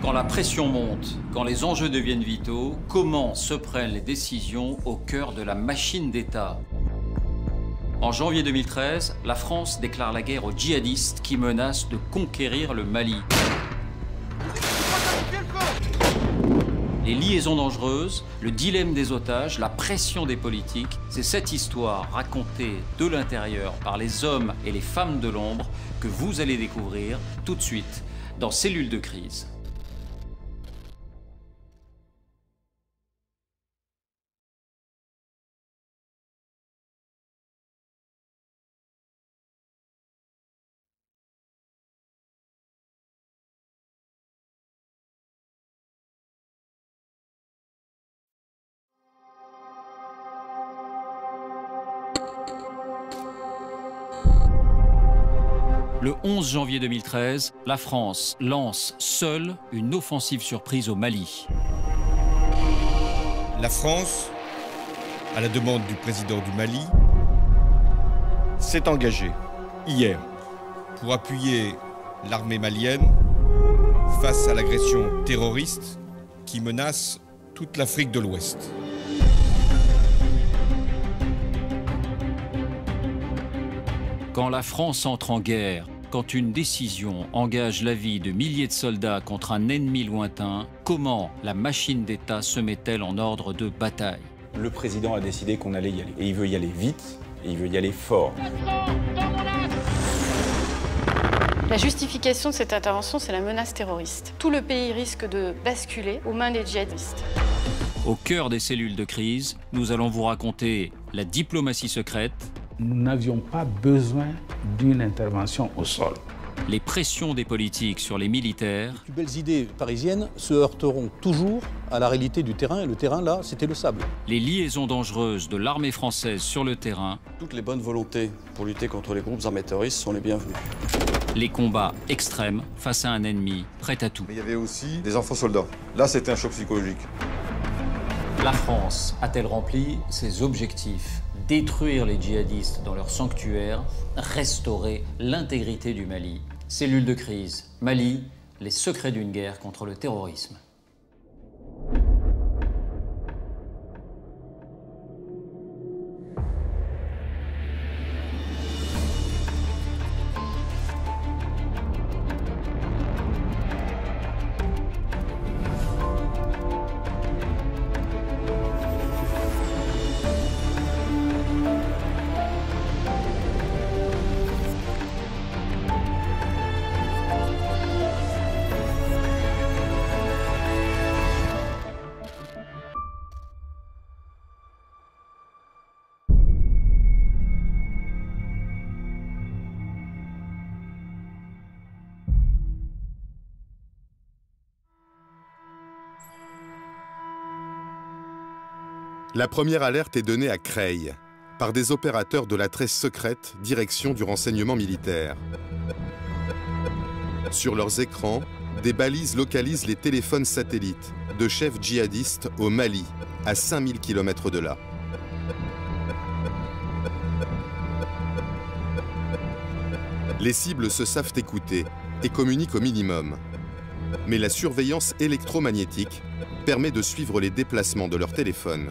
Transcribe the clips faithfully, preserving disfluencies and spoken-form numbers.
Quand la pression monte, quand les enjeux deviennent vitaux, comment se prennent les décisions au cœur de la machine d'État? En janvier deux mille treize, la France déclare la guerre aux djihadistes qui menacent de conquérir le Mali. Les liaisons dangereuses, le dilemme des otages, la pression des politiques, c'est cette histoire racontée de l'intérieur par les hommes et les femmes de l'ombre que vous allez découvrir tout de suite dans Cellules de crise. Le onze janvier deux mille treize, la France lance seule une offensive surprise au Mali. La France, à la demande du président du Mali, s'est engagée hier pour appuyer l'armée malienne face à l'agression terroriste qui menace toute l'Afrique de l'Ouest. Quand la France entre en guerre, quand une décision engage la vie de milliers de soldats contre un ennemi lointain, comment la machine d'État se met-elle en ordre de bataille? Le président a décidé qu'on allait y aller. Et il veut y aller vite, et il veut y aller fort. La justification de cette intervention, c'est la menace terroriste. Tout le pays risque de basculer aux mains des djihadistes. Au cœur des cellules de crise, nous allons vous raconter la diplomatie secrète. Nous n'avions pas besoin d'une intervention au sol. Les pressions des politiques sur les militaires. Les plus belles idées parisiennes se heurteront toujours à la réalité du terrain, et le terrain, là, c'était le sable. Les liaisons dangereuses de l'armée française sur le terrain. Toutes les bonnes volontés pour lutter contre les groupes armés terroristes sont les bienvenues. Les combats extrêmes face à un ennemi prêt à tout. Mais il y avait aussi des enfants soldats. Là, c'était un choc psychologique. La France a-t-elle rempli ses objectifs? Détruire les djihadistes dans leur sanctuaire, restaurer l'intégrité du Mali. Cellule de crise, Mali, les secrets d'une guerre contre le terrorisme. La première alerte est donnée à Creil, par des opérateurs de la très secrète direction du renseignement militaire. Sur leurs écrans, des balises localisent les téléphones satellites de chefs djihadistes au Mali, à cinq mille kilomètres de là. Les cibles se savent écouter et communiquent au minimum. Mais la surveillance électromagnétique permet de suivre les déplacements de leur téléphone.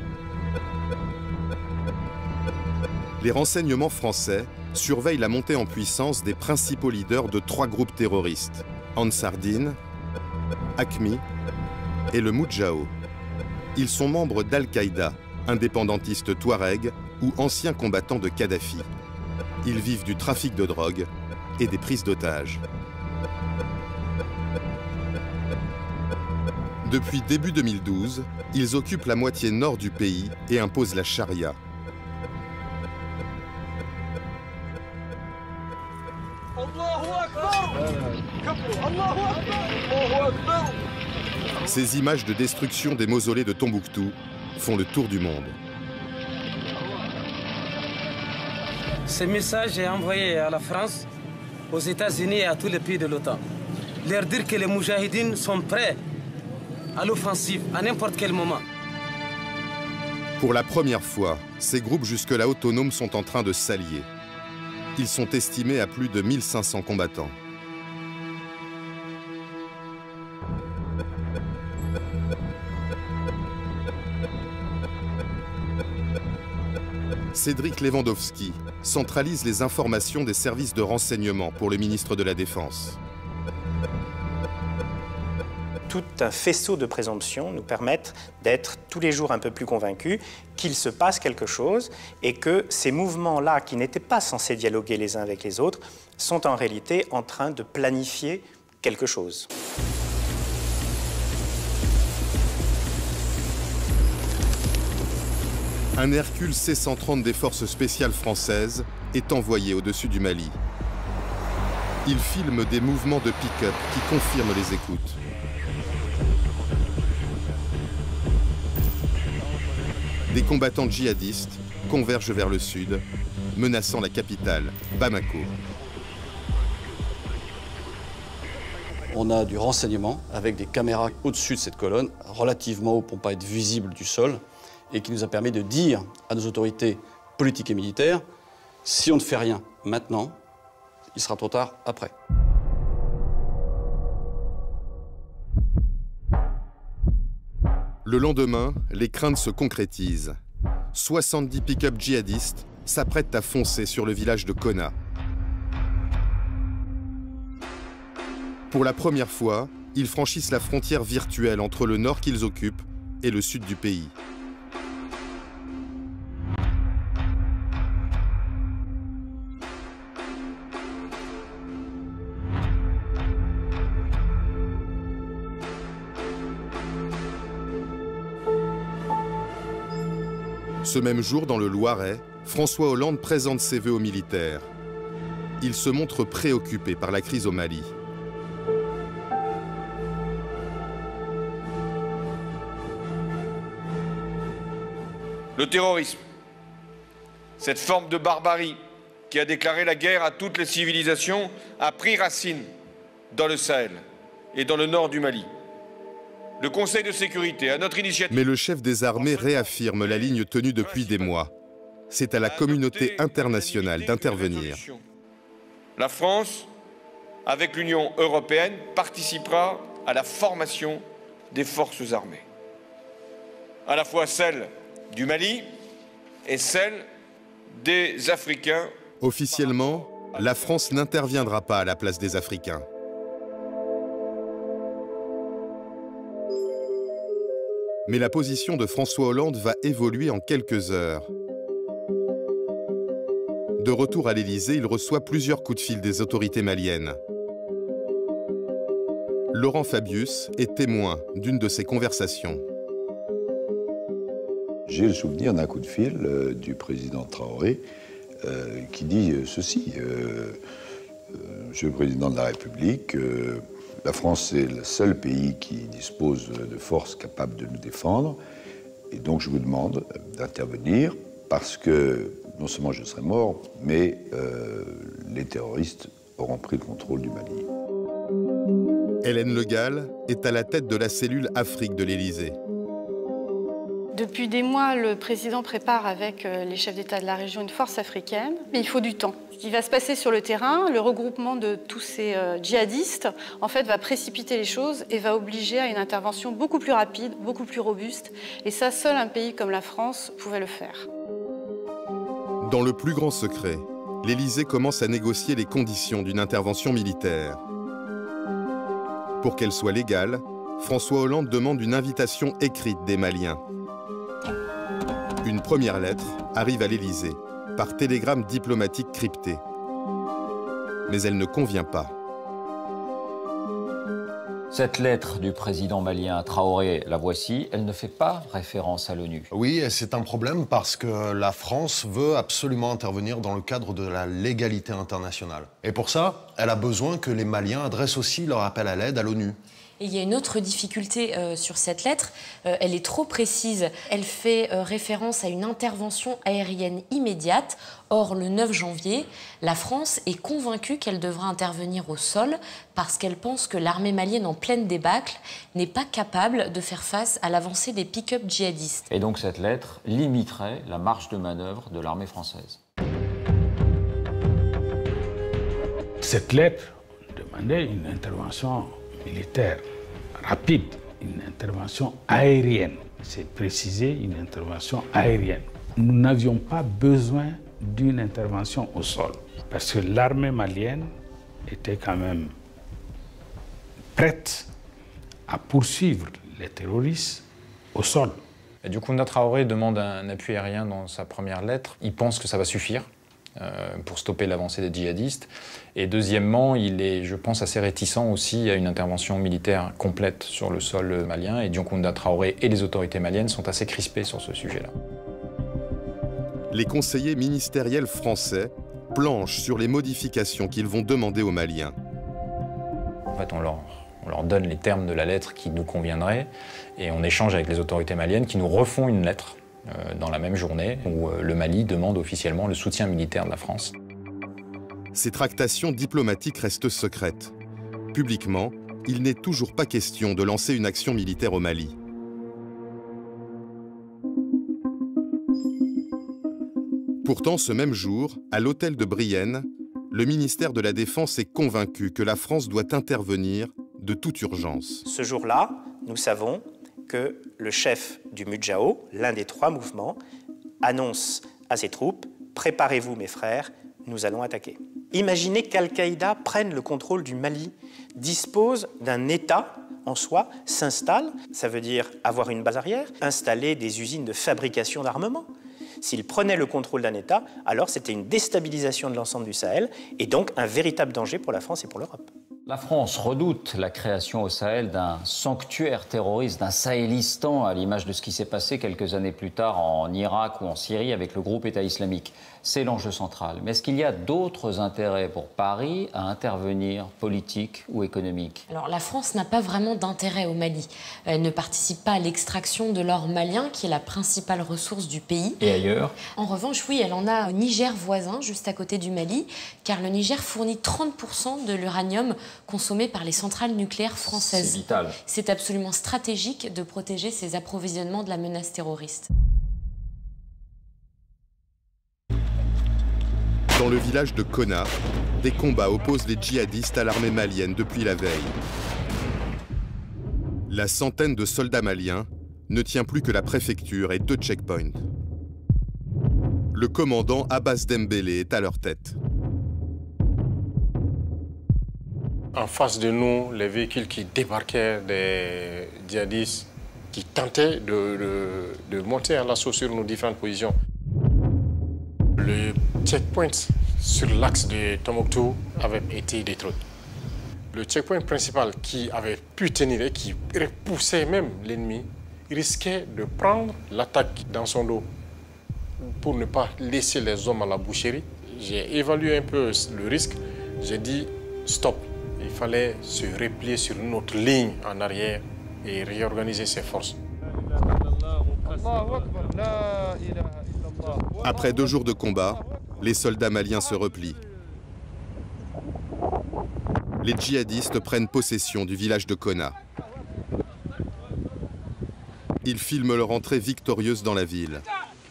Les renseignements français surveillent la montée en puissance des principaux leaders de trois groupes terroristes, Ansar Dine, Aqmi et le Moudjahou. Ils sont membres d'Al-Qaïda, indépendantistes touaregs ou anciens combattants de Kadhafi. Ils vivent du trafic de drogue et des prises d'otages. Depuis début deux mille douze, ils occupent la moitié nord du pays et imposent la charia. Ces images de destruction des mausolées de Tombouctou font le tour du monde. Ce message est envoyé à la France, aux États-Unis et à tous les pays de l'OTAN. Leur dire que les Moudjahidines sont prêts à l'offensive à n'importe quel moment. Pour la première fois, ces groupes jusque-là autonomes sont en train de s'allier. Ils sont estimés à plus de mille cinq cents combattants. Cédric Lewandowski centralise les informations des services de renseignement pour le ministre de la Défense. Tout un faisceau de présomptions nous permettent d'être tous les jours un peu plus convaincus qu'il se passe quelque chose et que ces mouvements-là, qui n'étaient pas censés dialoguer les uns avec les autres, sont en réalité en train de planifier quelque chose. Un Hercule C cent trente des forces spéciales françaises est envoyé au-dessus du Mali. Il filme des mouvements de pick-up qui confirment les écoutes. Des combattants djihadistes convergent vers le sud, menaçant la capitale, Bamako. On a du renseignement avec des caméras au-dessus de cette colonne, relativement haut pour ne pas être visible du sol, et qui nous a permis de dire à nos autorités politiques et militaires, si on ne fait rien maintenant, il sera trop tard après. Le lendemain, les craintes se concrétisent. soixante-dix pick-up djihadistes s'apprêtent à foncer sur le village de Konna. Pour la première fois, ils franchissent la frontière virtuelle entre le nord qu'ils occupent et le sud du pays. Ce même jour, dans le Loiret, François Hollande présente ses vœux aux militaires. Il se montre préoccupé par la crise au Mali. Le terrorisme, cette forme de barbarie qui a déclaré la guerre à toutes les civilisations, a pris racine dans le Sahel et dans le nord du Mali. Le Conseil de sécurité, à notre initiative... Mais le chef des armées réaffirme la ligne tenue depuis des mois. C'est à la communauté internationale d'intervenir. La France, avec l'Union européenne, participera à la formation des forces armées. À la fois celle du Mali et celle des Africains. Officiellement, la France n'interviendra pas à la place des Africains. Mais la position de François Hollande va évoluer en quelques heures. De retour à l'Élysée, il reçoit plusieurs coups de fil des autorités maliennes. Laurent Fabius est témoin d'une de ces conversations. J'ai le souvenir d'un coup de fil euh, du président Traoré euh, qui dit euh, ceci. Euh, euh, Monsieur le Président de la République, euh, la France est le seul pays qui dispose de forces capables de nous défendre. Et donc je vous demande d'intervenir parce que non seulement je serai mort, mais euh, les terroristes auront pris le contrôle du Mali. Hélène Le Gall est à la tête de la cellule Afrique de l'Élysée. Depuis des mois, le président prépare avec les chefs d'État de la région une force africaine, mais il faut du temps. Ce qui va se passer sur le terrain, le regroupement de tous ces euh, djihadistes, en fait, va précipiter les choses et va obliger à une intervention beaucoup plus rapide, beaucoup plus robuste. Et ça, seul un pays comme la France pouvait le faire. Dans le plus grand secret, l'Élysée commence à négocier les conditions d'une intervention militaire. Pour qu'elle soit légale, François Hollande demande une invitation écrite des Maliens. Une première lettre arrive à l'Élysée, par télégramme diplomatique crypté. Mais elle ne convient pas. Cette lettre du président malien Traoré, la voici, elle ne fait pas référence à l'ONU. Oui, et c'est un problème parce que la France veut absolument intervenir dans le cadre de la légalité internationale. Et pour ça, elle a besoin que les Maliens adressent aussi leur appel à l'aide à l'ONU. Et il y a une autre difficulté euh, sur cette lettre, euh, elle est trop précise. Elle fait euh, référence à une intervention aérienne immédiate. Or, le neuf janvier, la France est convaincue qu'elle devra intervenir au sol parce qu'elle pense que l'armée malienne en pleine débâcle n'est pas capable de faire face à l'avancée des pick-up djihadistes. Et donc cette lettre limiterait la marge de manœuvre de l'armée française. Cette lettre demandait une intervention militaire rapide, une intervention aérienne. C'est précisé, une intervention aérienne. nous n'avions pas besoin d'une intervention au sol, parce que l'armée malienne était quand même prête à poursuivre les terroristes au sol. Et du coup, Traoré demande un appui aérien dans sa première lettre. Il pense que ça va suffire euh, pour stopper l'avancée des djihadistes. Et deuxièmement, il est, je pense, assez réticent aussi à une intervention militaire complète sur le sol malien. Et Dioncounda Traoré et les autorités maliennes sont assez crispés sur ce sujet-là. Les conseillers ministériels français planchent sur les modifications qu'ils vont demander aux Maliens. En fait, on leur, on leur donne les termes de la lettre qui nous conviendraient et on échange avec les autorités maliennes qui nous refont une lettre euh, dans la même journée où euh, le Mali demande officiellement le soutien militaire de la France. Ces tractations diplomatiques restent secrètes. Publiquement, il n'est toujours pas question de lancer une action militaire au Mali. Pourtant, ce même jour, à l'hôtel de Brienne, le ministère de la Défense est convaincu que la France doit intervenir de toute urgence. Ce jour-là, nous savons que le chef du Mudjao, l'un des trois mouvements, annonce à ses troupes « Préparez-vous mes frères, nous allons attaquer ». Imaginez qu'Al-Qaïda prenne le contrôle du Mali, dispose d'un État en soi, s'installe, ça veut dire avoir une base arrière, installer des usines de fabrication d'armement. S'il prenait le contrôle d'un État, alors c'était une déstabilisation de l'ensemble du Sahel et donc un véritable danger pour la France et pour l'Europe. La France redoute la création au Sahel d'un sanctuaire terroriste, d'un Sahélistan, à l'image de ce qui s'est passé quelques années plus tard en Irak ou en Syrie avec le groupe État islamique. C'est l'enjeu central. Mais est-ce qu'il y a d'autres intérêts pour Paris à intervenir, politique ou économique? Alors la France n'a pas vraiment d'intérêt au Mali. Elle ne participe pas à l'extraction de l'or malien, qui est la principale ressource du pays. Et ailleurs? En revanche, oui, elle en a au Niger voisin, juste à côté du Mali, car le Niger fournit trente pour cent de l'uranium consommé par les centrales nucléaires françaises. C'est vital. C'est absolument stratégique de protéger ses approvisionnements de la menace terroriste. Dans le village de Konna, des combats opposent les djihadistes à l'armée malienne depuis la veille. La centaine de soldats maliens ne tient plus que la préfecture et deux checkpoints. Le commandant Abbas Dembélé est à leur tête. En face de nous, les véhicules qui débarquaient des djihadistes qui tentaient de, de, de monter à l'assaut sur nos différentes positions. Le checkpoint sur l'axe de Tombouctou avait été détruit. Le checkpoint principal qui avait pu tenir et qui repoussait même l'ennemi risquait de prendre l'attaque dans son dos pour ne pas laisser les hommes à la boucherie. J'ai évalué un peu le risque. J'ai dit stop. Il fallait se replier sur une autre ligne en arrière et réorganiser ses forces. Après deux jours de combat, les soldats maliens se replient. Les djihadistes prennent possession du village de Konna. Ils filment leur entrée victorieuse dans la ville.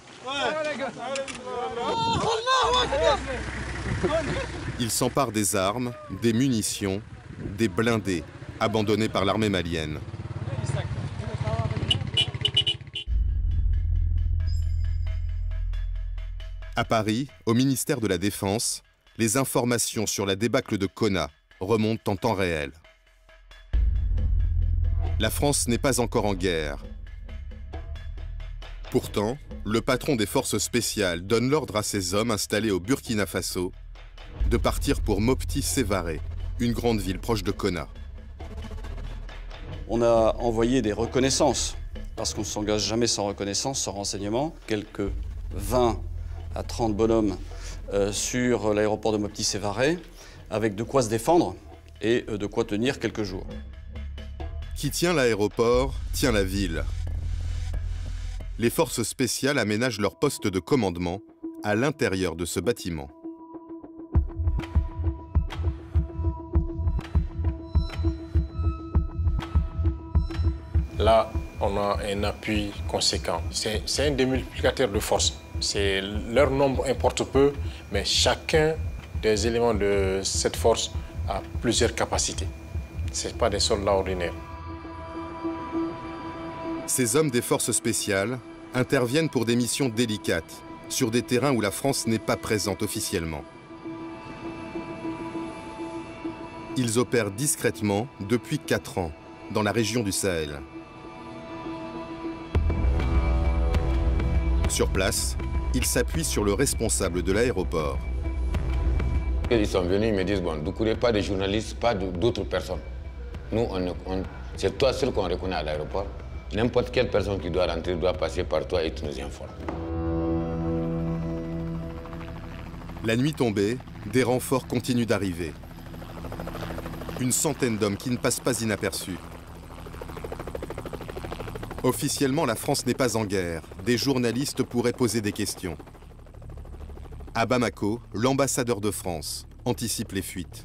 Ils s'emparent des armes, des munitions, des blindés abandonnés par l'armée malienne. À Paris, au ministère de la Défense, les informations sur la débâcle de Konna remontent en temps réel. La France n'est pas encore en guerre. Pourtant, le patron des forces spéciales donne l'ordre à ses hommes installés au Burkina Faso de partir pour Mopti Sévaré, une grande ville proche de Konna. On a envoyé des reconnaissances, parce qu'on ne s'engage jamais sans reconnaissance, sans renseignement. Quelques vingt à trente bonhommes euh, sur l'aéroport de Mopti Sévaré, avec de quoi se défendre et euh, de quoi tenir quelques jours. Qui tient l'aéroport, tient la ville. Les forces spéciales aménagent leur poste de commandement à l'intérieur de ce bâtiment. Là, on a un appui conséquent. C'est un démultiplicateur de force. Leur nombre importe peu, mais chacun des éléments de cette force a plusieurs capacités. Ce n'est pas des soldats ordinaires. Ces hommes des forces spéciales interviennent pour des missions délicates, sur des terrains où la France n'est pas présente officiellement. Ils opèrent discrètement depuis quatre ans, dans la région du Sahel. Sur place, ils s'appuient sur le responsable de l'aéroport. Ils sont venus, ils me disent, bon, ne courez pas des journalistes, pas d'autres personnes. Nous, on, on, c'est toi seul qu'on reconnaît à l'aéroport. N'importe quelle personne qui doit rentrer doit passer par toi et tu nous informes. La nuit tombée, des renforts continuent d'arriver. Une centaine d'hommes qui ne passent pas inaperçus. Officiellement, la France n'est pas en guerre. Des journalistes pourraient poser des questions. À Bamako, l'ambassadeur de France anticipe les fuites.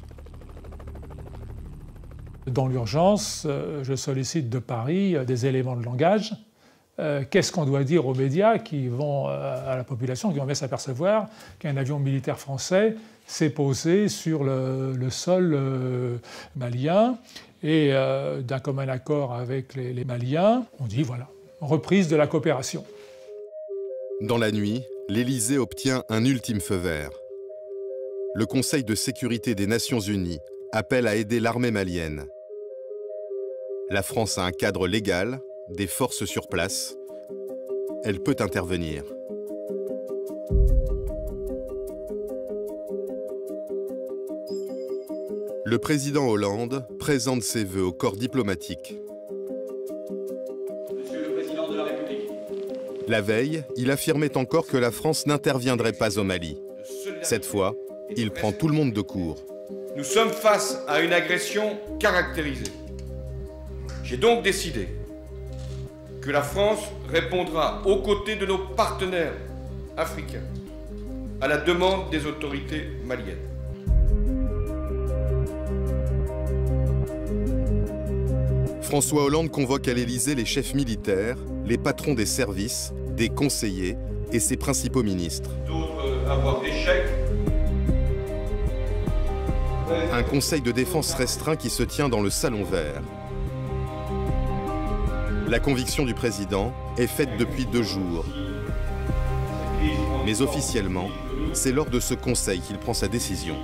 Dans l'urgence, je sollicite de Paris des éléments de langage. Euh, Qu'est-ce qu'on doit dire aux médias qui vont, euh, à la population, qui vont bien s'apercevoir qu'un avion militaire français s'est posé sur le, le sol euh, malien et euh, d'un commun accord avec les, les Maliens, on dit voilà, reprise de la coopération. Dans la nuit, l'Élysée obtient un ultime feu vert. Le Conseil de sécurité des Nations Unies appelle à aider l'armée malienne. La France a un cadre légal, des forces sur place. Elle peut intervenir. Le président Hollande présente ses vœux au corps diplomatique. Monsieur le Président de la République. La veille, il affirmait encore que la France n'interviendrait pas au Mali. Cette fois, il prend tout le monde de court. Nous sommes face à une agression caractérisée. J'ai donc décidé que la France répondra aux côtés de nos partenaires africains à la demande des autorités maliennes. François Hollande convoque à l'Élysée les chefs militaires, les patrons des services, des conseillers et ses principaux ministres. D'autres avoir d'échec. Un conseil de défense restreint qui se tient dans le Salon Vert. La conviction du président est faite depuis deux jours. Mais officiellement, c'est lors de ce conseil qu'il prend sa décision.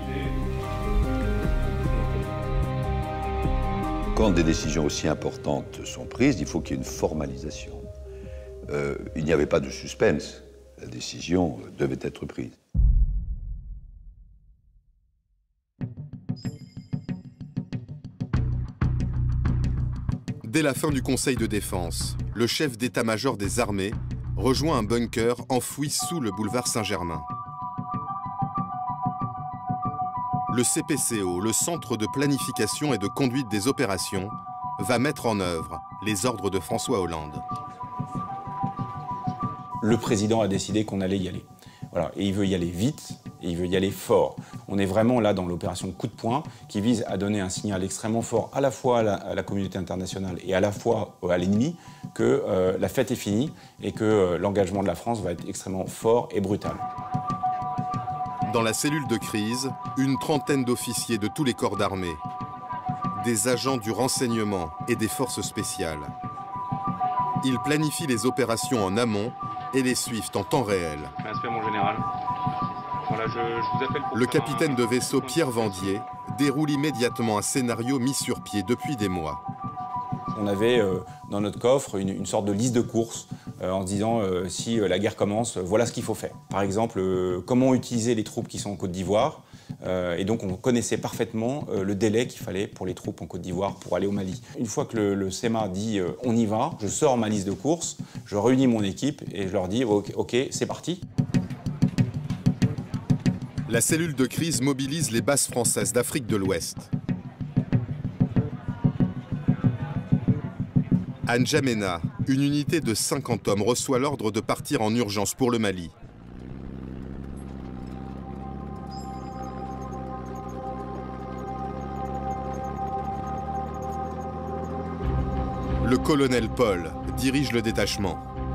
Quand des décisions aussi importantes sont prises, il faut qu'il y ait une formalisation. Euh, il n'y avait pas de suspense. La décision devait être prise. Dès la fin du Conseil de défense, le chef d'état-major des armées rejoint un bunker enfoui sous le boulevard Saint-Germain. Le C P C O, le Centre de planification et de conduite des opérations, va mettre en œuvre les ordres de François Hollande. Le président a décidé qu'on allait y aller. Voilà. Et il veut y aller vite, et il veut y aller fort. On est vraiment là dans l'opération coup de poing qui vise à donner un signal extrêmement fort à la fois à la, à la communauté internationale et à la fois à l'ennemi que euh, la fête est finie et que euh, l'engagement de la France va être extrêmement fort et brutal. Dans la cellule de crise, une trentaine d'officiers de tous les corps d'armée, des agents du renseignement et des forces spéciales. Ils planifient les opérations en amont et les suivent en temps réel. Respect, mon général. Voilà, je, je vous appelle pour Le capitaine de vaisseau Pierre Vendier déroule immédiatement un scénario mis sur pied depuis des mois. On avait euh, dans notre coffre une, une sorte de liste de courses euh, en se disant euh, si euh, la guerre commence, euh, voilà ce qu'il faut faire. Par exemple, euh, comment utiliser les troupes qui sont en Côte d'Ivoire. Euh, et donc on connaissait parfaitement euh, le délai qu'il fallait pour les troupes en Côte d'Ivoire pour aller au Mali. Une fois que le, le S E M A dit euh, on y va, je sors ma liste de courses, je réunis mon équipe et je leur dis ok, okay c'est parti. La cellule de crise mobilise les bases françaises d'Afrique de l'Ouest. À N'Djamena, une unité de cinquante hommes reçoit l'ordre de partir en urgence pour le Mali. Le colonel Paul dirige le détachement.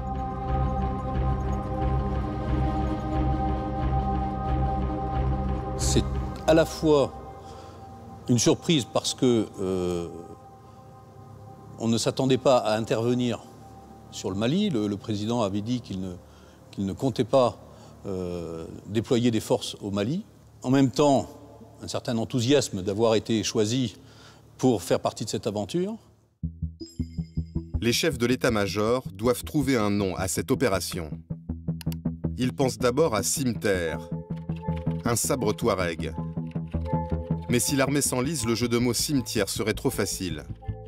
C'est à la fois une surprise parce que euh, on ne s'attendait pas à intervenir sur le Mali. Le, le président avait dit qu'il ne, qu'il ne comptait pas euh, déployer des forces au Mali. En même temps, un certain enthousiasme d'avoir été choisi pour faire partie de cette aventure. Les chefs de l'état-major doivent trouver un nom à cette opération. Ils pensent d'abord à cimetière, un sabre touareg. Mais si l'armée s'enlise, le jeu de mots cimetière serait trop facile.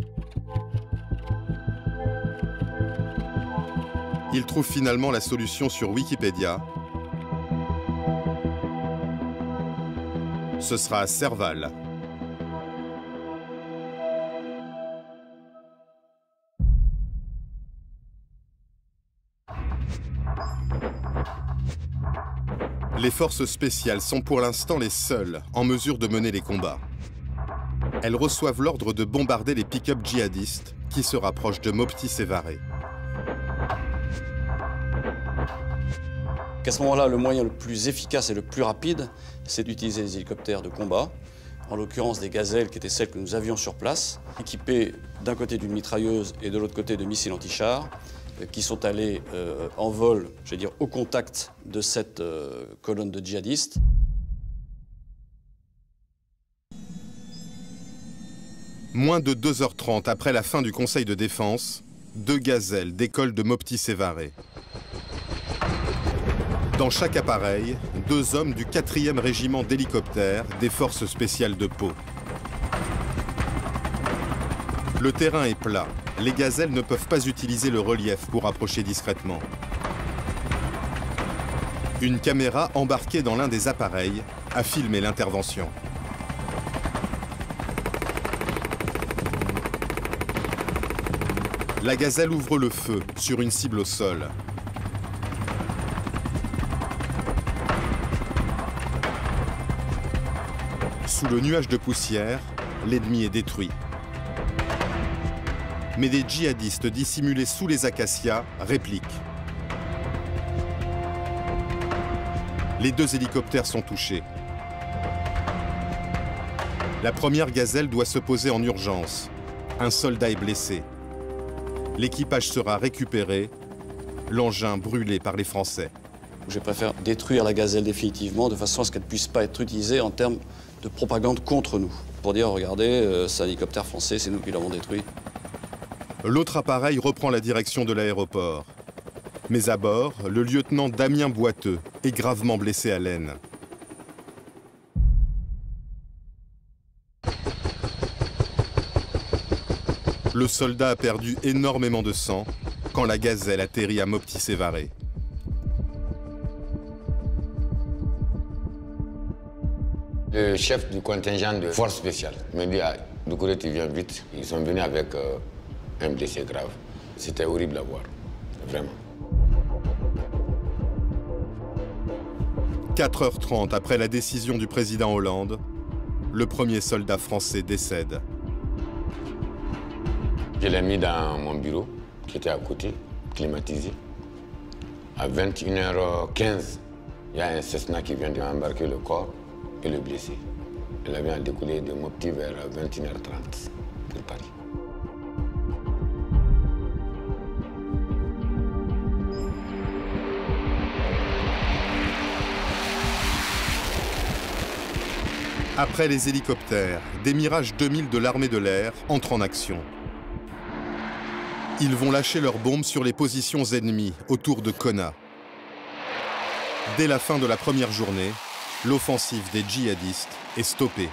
Ils trouvent finalement la solution sur Wikipédia. Ce sera Serval. Les forces spéciales sont pour l'instant les seules en mesure de mener les combats. Elles reçoivent l'ordre de bombarder les pick-up djihadistes qui se rapprochent de Mopti Sévaré. À ce moment-là, le moyen le plus efficace et le plus rapide, c'est d'utiliser les hélicoptères de combat, en l'occurrence des gazelles qui étaient celles que nous avions sur place, équipées d'un côté d'une mitrailleuse et de l'autre côté de missiles anti-chars, qui sont allés euh, en vol, je vais dire, au contact de cette euh, colonne de djihadistes. Moins de deux heures trente après la fin du Conseil de défense, deux gazelles décollent de Mopti Sévaré. Dans chaque appareil, deux hommes du quatrième régiment d'hélicoptères des forces spéciales de Pau. Le terrain est plat. Les gazelles ne peuvent pas utiliser le relief pour approcher discrètement. Une caméra embarquée dans l'un des appareils a filmé l'intervention. La gazelle ouvre le feu sur une cible au sol. Sous le nuage de poussière, l'ennemi est détruit. Mais des djihadistes dissimulés sous les acacias répliquent. Les deux hélicoptères sont touchés. La première gazelle doit se poser en urgence. Un soldat est blessé. L'équipage sera récupéré, l'engin brûlé par les Français. Je préfère détruire la gazelle définitivement de façon à ce qu'elle ne puisse pas être utilisée en termes de propagande contre nous. Pour dire, regardez, euh, c'est un hélicoptère français, c'est nous qui l'avons détruit. L'autre appareil reprend la direction de l'aéroport. Mais à bord, le lieutenant Damien Boiteux est gravement blessé à l'aine. Le soldat a perdu énormément de sang quand la gazelle atterrit à Mopti Sévaré. Le chef du contingent de force spéciale me dit ah, Doucouré, tu viens vite. Ils sont venus avec euh, un blessé grave. C'était horrible à voir, vraiment. quatre heures trente après la décision du président Hollande, le premier soldat français décède. Je l'ai mis dans mon bureau, qui était à côté, climatisé. À vingt et une heures quinze, il y a un Cessna qui vient d'embarquer le corps et le blessé. Il avait à décoller de Mopti vers vingt et une heures trente pour Paris. Après les hélicoptères, des Mirage deux mille de l'armée de l'air entrent en action. Ils vont lâcher leurs bombes sur les positions ennemies autour de Konna. Dès la fin de la première journée, l'offensive des djihadistes est stoppée.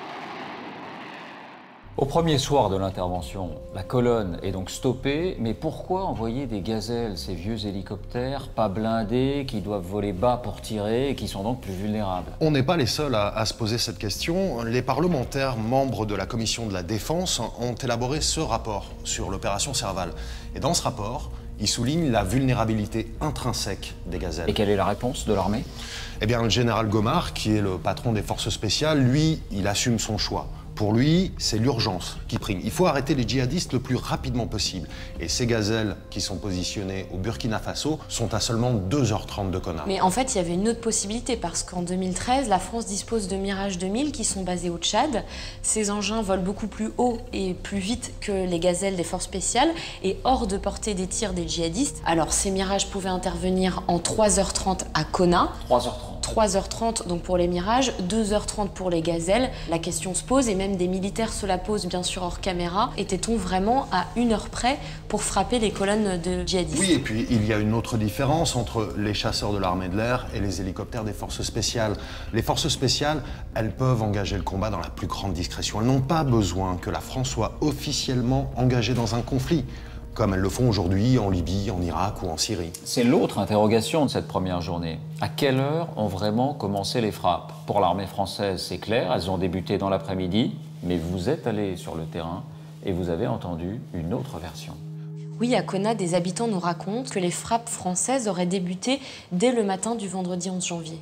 Au premier soir de l'intervention, la colonne est donc stoppée, mais pourquoi envoyer des gazelles, ces vieux hélicoptères, pas blindés, qui doivent voler bas pour tirer et qui sont donc plus vulnérables? On n'est pas les seuls à, à se poser cette question. Les parlementaires membres de la commission de la Défense ont élaboré ce rapport sur l'opération Serval. Et dans ce rapport, ils soulignent la vulnérabilité intrinsèque des gazelles. Et quelle est la réponse de l'armée? Eh bien, le général Gomard, qui est le patron des forces spéciales, lui, il assume son choix. Pour lui, c'est l'urgence qui prime. Il faut arrêter les djihadistes le plus rapidement possible. Et ces gazelles qui sont positionnées au Burkina Faso sont à seulement deux heures trente de Konna. Mais en fait, il y avait une autre possibilité parce qu'en deux mille treize, la France dispose de Mirage deux mille qui sont basés au Tchad. Ces engins volent beaucoup plus haut et plus vite que les gazelles des forces spéciales et hors de portée des tirs des djihadistes. Alors, ces Mirages pouvaient intervenir en trois heures trente à Konna. trois heures trente. trois heures trente donc pour les Mirages, deux heures trente pour les gazelles. La question se pose et même des militaires se la posent bien sûr hors caméra. Était-on vraiment à une heure près pour frapper les colonnes de djihadistes? Oui, et puis il y a une autre différence entre les chasseurs de l'armée de l'air et les hélicoptères des forces spéciales. Les forces spéciales, elles peuvent engager le combat dans la plus grande discrétion. Elles n'ont pas besoin que la France soit officiellement engagée dans un conflit, comme elles le font aujourd'hui en Libye, en Irak ou en Syrie. C'est l'autre interrogation de cette première journée. À quelle heure ont vraiment commencé les frappes? Pour l'armée française, c'est clair, elles ont débuté dans l'après-midi, mais vous êtes allé sur le terrain et vous avez entendu une autre version. Oui, à Konna, des habitants nous racontent que les frappes françaises auraient débuté dès le matin du vendredi onze janvier.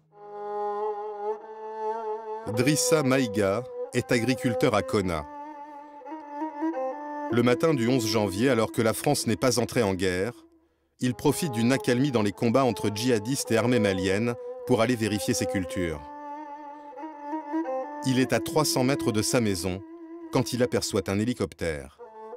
Drissa Maïga est agriculteur à Konna. Le matin du onze janvier, alors que la France n'est pas entrée en guerre, il profite d'une accalmie dans les combats entre djihadistes et armées maliennes pour aller vérifier ses cultures. Il est à trois cents mètres de sa maison quand il aperçoit un hélicoptère.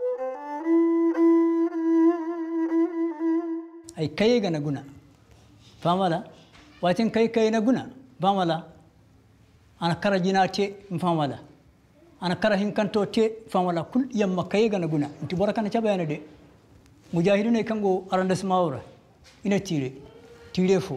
ana kara hinkanto te famala kul yamma kayegana guna nti borakana cabayana de mujahidune kango arrondissement wora ina tire tire fo.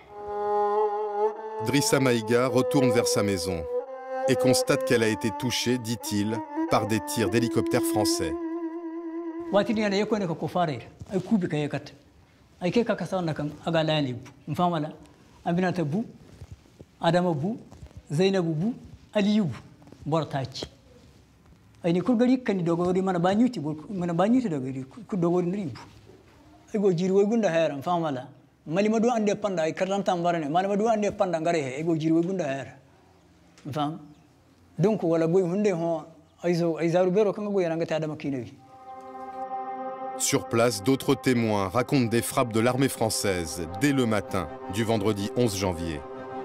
Drissa Maïga retourne vers sa maison et constate qu'elle a été touchée, dit-il, par des tirs d'hélicoptères français. watini yana yekone ko fare ay kubi kayekat ay ke kaka sawana kan aga lani mfamala aminata bu adama bu zainabu bu aliyu bortaci ayni kurgari kan dogori mana banyuti mana banyuti dogori ku dogori ribu ay go jiri way gunda hera famala mali madu ande panda ay karanta mbarane mali madu ande panda ngare he ay go jiri way gunda hera fam donc wala boy hunde ho ayzo ay zaru bero kan go yana ngata adama kinewi. Sur place, d'autres témoins racontent des frappes de l'armée française dès le matin du vendredi onze janvier.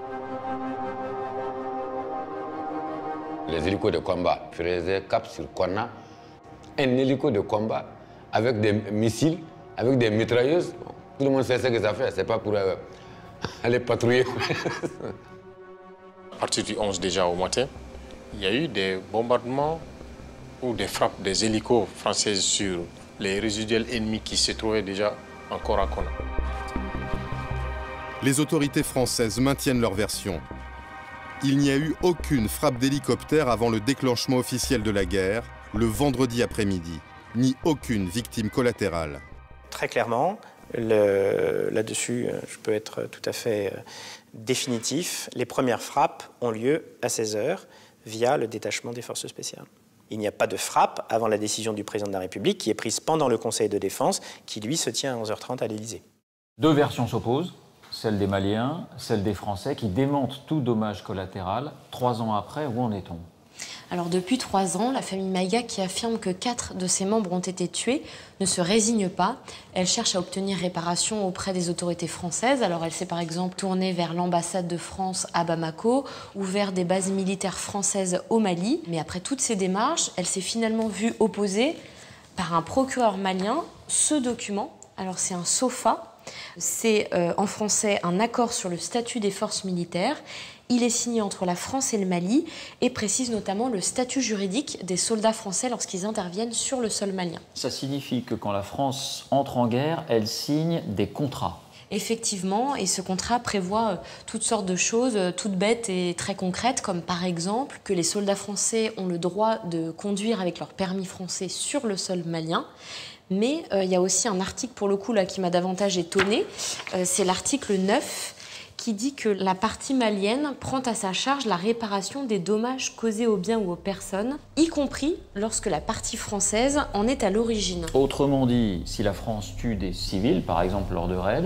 Les hélicos de combat faisaient cap sur Konna, un hélico de combat avec des missiles, avec des mitrailleuses. Tout le monde sait ce que ça fait, c'est pas pour euh, aller patrouiller. À partir du onze déjà au matin, il y a eu des bombardements ou des frappes des hélicos françaises sur les résiduels ennemis qui se trouvaient déjà encore à Konna. Les autorités françaises maintiennent leur version. Il n'y a eu aucune frappe d'hélicoptère avant le déclenchement officiel de la guerre, le vendredi après-midi, ni aucune victime collatérale. Très clairement, là-dessus, je peux être tout à fait définitif, les premières frappes ont lieu à seize heures via le détachement des forces spéciales. Il n'y a pas de frappe avant la décision du président de la République qui est prise pendant le Conseil de défense qui, lui, se tient à onze heures trente à l'Élysée. Deux versions s'opposent. Celle des Maliens, celle des Français, qui démentent tout dommage collatéral. Trois ans après, où en est-on? Alors depuis trois ans, la famille Maïga, qui affirme que quatre de ses membres ont été tués, ne se résigne pas. Elle cherche à obtenir réparation auprès des autorités françaises. Alors elle s'est par exemple tournée vers l'ambassade de France à Bamako ou vers des bases militaires françaises au Mali. Mais après toutes ces démarches, elle s'est finalement vue opposer par un procureur malien ce document. Alors c'est un SOFA. C'est euh, en français un accord sur le statut des forces militaires. Il est signé entre la France et le Mali et précise notamment le statut juridique des soldats français lorsqu'ils interviennent sur le sol malien. Ça signifie que quand la France entre en guerre, elle signe des contrats. Effectivement, et ce contrat prévoit euh, toutes sortes de choses, euh, toutes bêtes et très concrètes, comme par exemple que les soldats français ont le droit de conduire avec leur permis français sur le sol malien. Mais il euh, y a aussi un article, pour le coup, là, qui m'a davantage étonnée. Euh, c'est l'article neuf qui dit que la partie malienne prend à sa charge la réparation des dommages causés aux biens ou aux personnes, y compris lorsque la partie française en est à l'origine. Autrement dit, si la France tue des civils, par exemple lors de raids,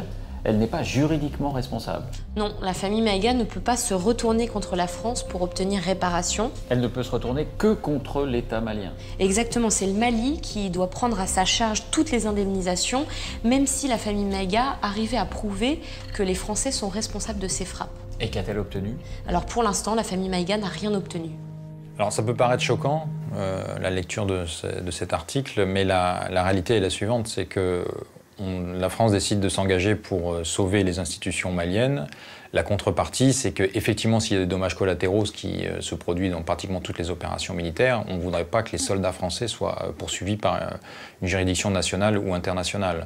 elle n'est pas juridiquement responsable. Non, la famille Maïga ne peut pas se retourner contre la France pour obtenir réparation. Elle ne peut se retourner que contre l'État malien. Exactement, c'est le Mali qui doit prendre à sa charge toutes les indemnisations, même si la famille Maïga arrivait à prouver que les Français sont responsables de ces frappes. Et qu'a-t-elle obtenu? Alors pour l'instant, la famille Maïga n'a rien obtenu. Alors ça peut paraître choquant, euh, la lecture de, ce, de cet article, mais la, la réalité est la suivante, c'est que on, la France décide de s'engager pour euh, sauver les institutions maliennes. La contrepartie, c'est qu'effectivement, s'il y a des dommages collatéraux, ce qui euh, se produit dans pratiquement toutes les opérations militaires, on ne voudrait pas que les soldats français soient euh, poursuivis par euh, une juridiction nationale ou internationale.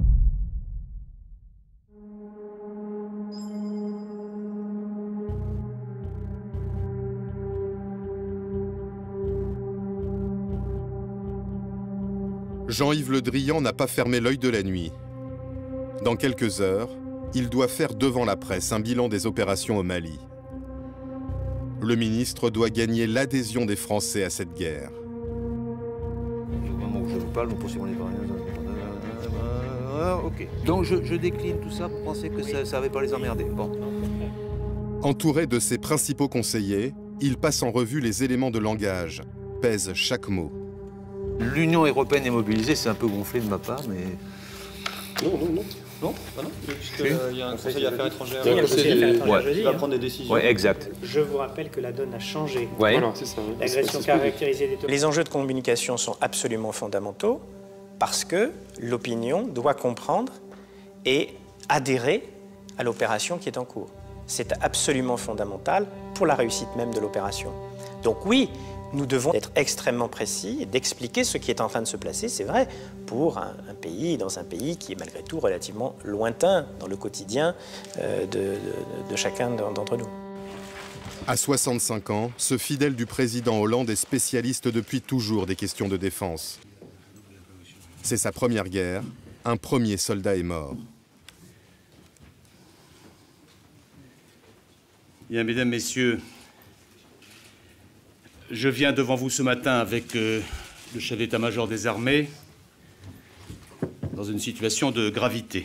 Jean-Yves Le Drian n'a pas fermé l'œil de la nuit. Dans quelques heures, il doit faire devant la presse un bilan des opérations au Mali. Le ministre doit gagner l'adhésion des Français à cette guerre. Au moment où je vous parle, nous poursuivons les euh, ok. Donc je, je décline tout ça pour penser que ça ne va pas les emmerder. Bon. Entouré de ses principaux conseillers, il passe en revue les éléments de langage, pèse chaque mot. L'Union européenne est mobilisée, c'est un peu gonflé de ma part, mais... Non, non, non. Non, ah non, puisqu'il oui. y a un conseil affaires étrangères. Il y a un conseil affaires étrangères qui va prendre des hein. décisions. Oui, exact. Je vous rappelle que la donne a changé. Ouais. Voilà, c'est ça. L'agression caractérisée des... Les enjeux de communication sont absolument fondamentaux parce que l'opinion doit comprendre et adhérer à l'opération qui est en cours. C'est absolument fondamental pour la réussite même de l'opération. Donc oui, nous devons être extrêmement précis et d'expliquer ce qui est en train de se placer, c'est vrai, pour un, un pays, dans un pays qui est malgré tout relativement lointain dans le quotidien euh, de, de, de chacun d'entre nous. À soixante-cinq ans, ce fidèle du président Hollande est spécialiste depuis toujours des questions de défense. C'est sa première guerre, un premier soldat est mort. Bien, mesdames, messieurs, je viens devant vous ce matin avec euh, le chef d'état-major des armées dans une situation de gravité.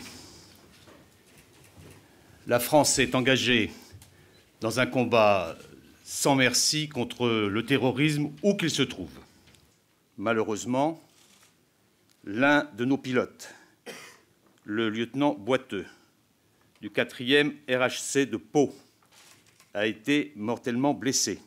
La France s'est engagée dans un combat sans merci contre le terrorisme où qu'il se trouve. Malheureusement, l'un de nos pilotes, le lieutenant Boiteux, du quatrième R H C de Pau, a été mortellement blessé.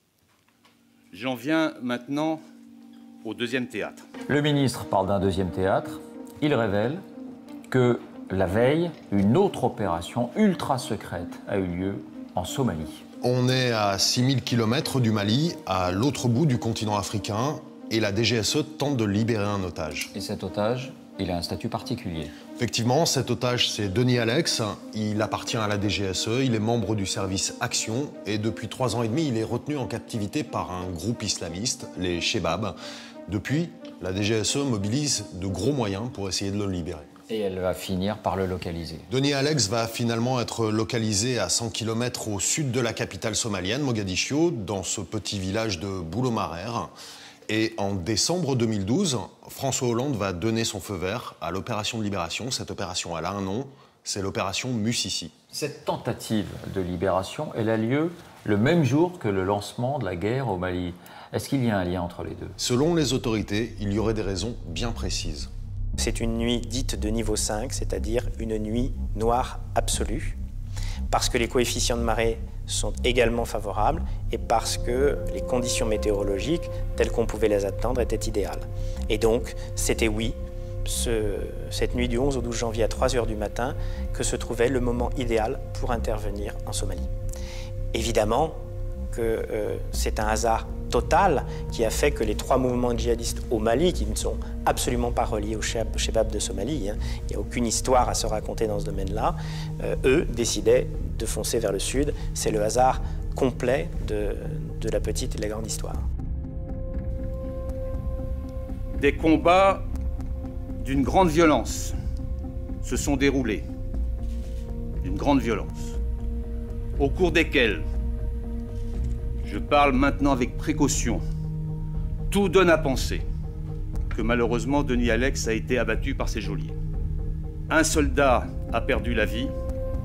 J'en viens maintenant au deuxième théâtre. Le ministre parle d'un deuxième théâtre. Il révèle que la veille, une autre opération ultra secrète a eu lieu en Somalie. On est à six mille kilomètres du Mali, à l'autre bout du continent africain, et la D G S E tente de libérer un otage. Et cet otage, il a un statut particulier. Effectivement, cet otage, c'est Denis Alex. Il appartient à la D G S E, il est membre du service Action, et depuis trois ans et demi, il est retenu en captivité par un groupe islamiste, les Chebab. Depuis, la D G S E mobilise de gros moyens pour essayer de le libérer. Et elle va finir par le localiser. Denis Alex va finalement être localisé à cent kilomètres au sud de la capitale somalienne, Mogadiscio, dans ce petit village de Boulomarer. Et en décembre deux mille douze, François Hollande va donner son feu vert à l'opération de libération. Cette opération, elle a un nom, c'est l'opération Musisi. Cette tentative de libération, elle a lieu le même jour que le lancement de la guerre au Mali. Est-ce qu'il y a un lien entre les deux? Selon les autorités, il y aurait des raisons bien précises. C'est une nuit dite de niveau cinq, c'est-à-dire une nuit noire absolue, parce que les coefficients de marée sont également favorables et parce que les conditions météorologiques, telles qu'on pouvait les attendre, étaient idéales. Et donc, c'était oui, ce, cette nuit du onze au douze janvier à trois heures du matin, que se trouvait le moment idéal pour intervenir en Somalie. Évidemment que euh, c'est un hasard total qui a fait que les trois mouvements djihadistes au Mali, qui ne sont absolument pas reliés au Chebab de Somalie, hein, il n'y a aucune histoire à se raconter dans ce domaine-là, euh, eux décidaient de foncer vers le sud. C'est le hasard complet de, de la petite et de la grande histoire. Des combats d'une grande violence se sont déroulés, d'une grande violence, au cours desquels, je parle maintenant avec précaution, tout donne à penser que malheureusement Denis Alex a été abattu par ses geôliers. Un soldat a perdu la vie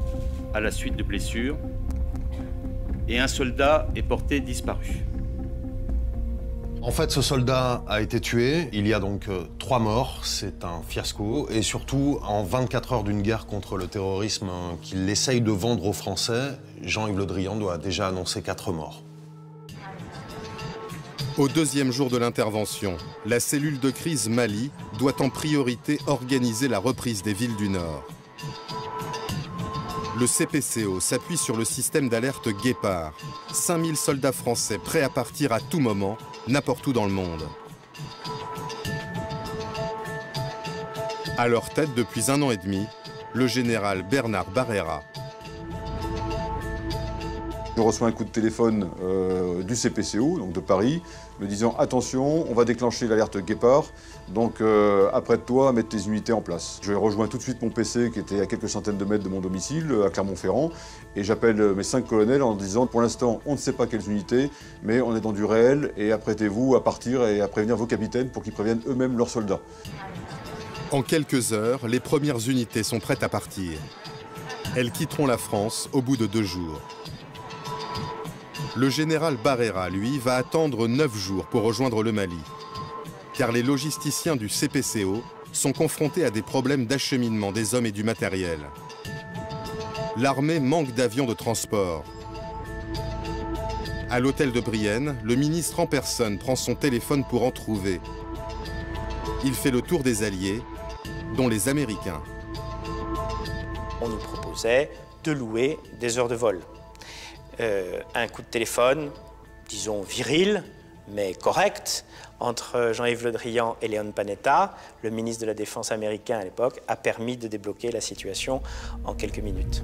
à la suite de blessures et un soldat est porté disparu. En fait, ce soldat a été tué. Il y a donc euh, trois morts. C'est un fiasco. Et surtout, en vingt-quatre heures d'une guerre contre le terrorisme euh, qu'il essaye de vendre aux Français, Jean-Yves Le Drian doit déjà annoncer quatre morts. Au deuxième jour de l'intervention, la cellule de crise Mali doit en priorité organiser la reprise des villes du Nord. Le C P C O s'appuie sur le système d'alerte Guépard. cinq mille soldats français prêts à partir à tout moment, n'importe où dans le monde. À leur tête depuis un an et demi, le général Bernard Barrera. Je reçois un coup de téléphone euh, du C P C O, donc de Paris, me disant « Attention, on va déclencher l'alerte Guépard, donc euh, apprête-toi à mettre tes unités en place ». Je rejoins tout de suite mon P C qui était à quelques centaines de mètres de mon domicile, à Clermont-Ferrand, et j'appelle mes cinq colonels en disant « Pour l'instant, on ne sait pas quelles unités, mais on est dans du réel, et apprêtez-vous à partir et à prévenir vos capitaines pour qu'ils préviennent eux-mêmes leurs soldats ». En quelques heures, les premières unités sont prêtes à partir. Elles quitteront la France au bout de deux jours. Le général Barrera, lui, va attendre neuf jours pour rejoindre le Mali. Car les logisticiens du C P C O sont confrontés à des problèmes d'acheminement des hommes et du matériel. L'armée manque d'avions de transport. À l'hôtel de Brienne, le ministre en personne prend son téléphone pour en trouver. Il fait le tour des Alliés, dont les Américains. On nous proposait de louer des heures de vol. Euh, un coup de téléphone, disons viril, mais correct, entre Jean-Yves Le Drian et Leon Panetta, le ministre de la Défense américain à l'époque, a permis de débloquer la situation en quelques minutes.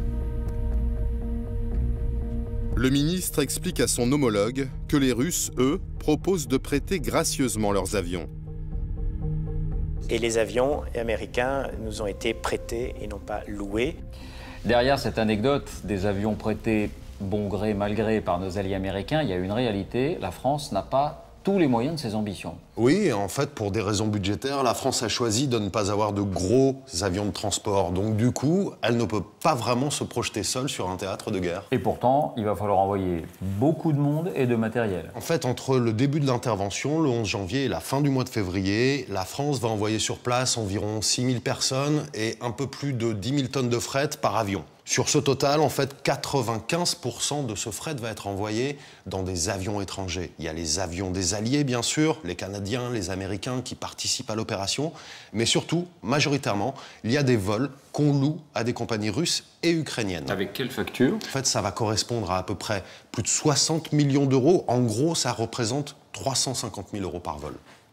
Le ministre explique à son homologue que les Russes, eux, proposent de prêter gracieusement leurs avions. Et les avions américains nous ont été prêtés et non pas loués. Derrière cette anecdote des avions prêtés bon gré, mal gré par nos alliés américains, il y a une réalité, la France n'a pas tous les moyens de ses ambitions. Oui, en fait, pour des raisons budgétaires, la France a choisi de ne pas avoir de gros avions de transport. Donc du coup, elle ne peut pas vraiment se projeter seule sur un théâtre de guerre. Et pourtant, il va falloir envoyer beaucoup de monde et de matériel. En fait, entre le début de l'intervention, le onze janvier, et la fin du mois de février, la France va envoyer sur place environ six mille personnes et un peu plus de dix mille tonnes de fret par avion. Sur ce total, en fait, quatre-vingt-quinze pour cent de ce fret va être envoyé dans des avions étrangers. Il y a les avions des Alliés, bien sûr, les Canadiens, les Américains qui participent à l'opération, mais surtout, majoritairement, il y a des vols qu'on loue à des compagnies russes et ukrainiennes. Avec quelle facture? En fait, ça va correspondre à à peu près plus de soixante millions d'euros. En gros, ça représente trois cent cinquante mille euros par vol.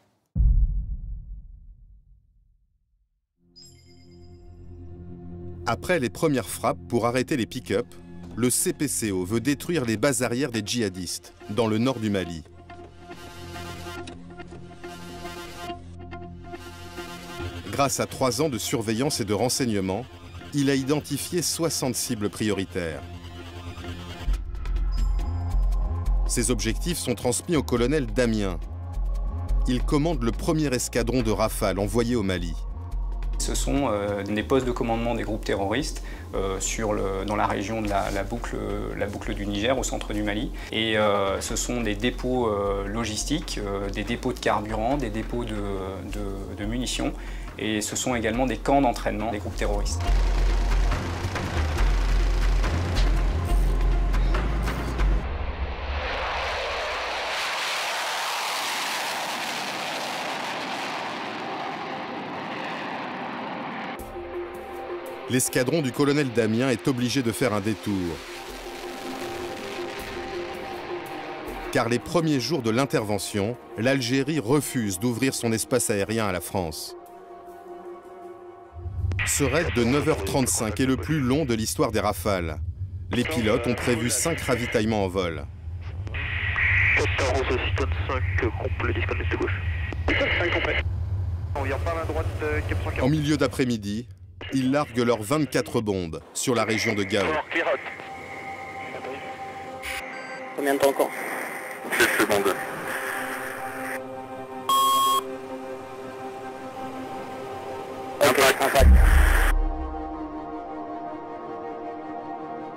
Après les premières frappes pour arrêter les pick-up, le C P C O veut détruire les bases arrières des djihadistes, dans le nord du Mali. Grâce à trois ans de surveillance et de renseignement, il a identifié soixante cibles prioritaires. Ces objectifs sont transmis au colonel Damien. Il commande le premier escadron de Rafale envoyé au Mali. Ce sont euh, des postes de commandement des groupes terroristes euh, sur le, dans la région de la, la, boucle, la boucle du Niger, au centre du Mali. Et euh, ce sont des dépôts euh, logistiques, euh, des dépôts de carburant, des dépôts de, de, de munitions. Et ce sont également des camps d'entraînement des groupes terroristes. L'escadron du colonel Damien est obligé de faire un détour. Car les premiers jours de l'intervention, l'Algérie refuse d'ouvrir son espace aérien à la France. Ce raid de neuf heures trente-cinq est le plus long de l'histoire des Rafales. Les pilotes ont prévu cinq ravitaillements en vol. En milieu d'après-midi, ils larguent leurs vingt-quatre bombes sur la région de Gao. Combien de temps encore? sept secondes. Impact, impact.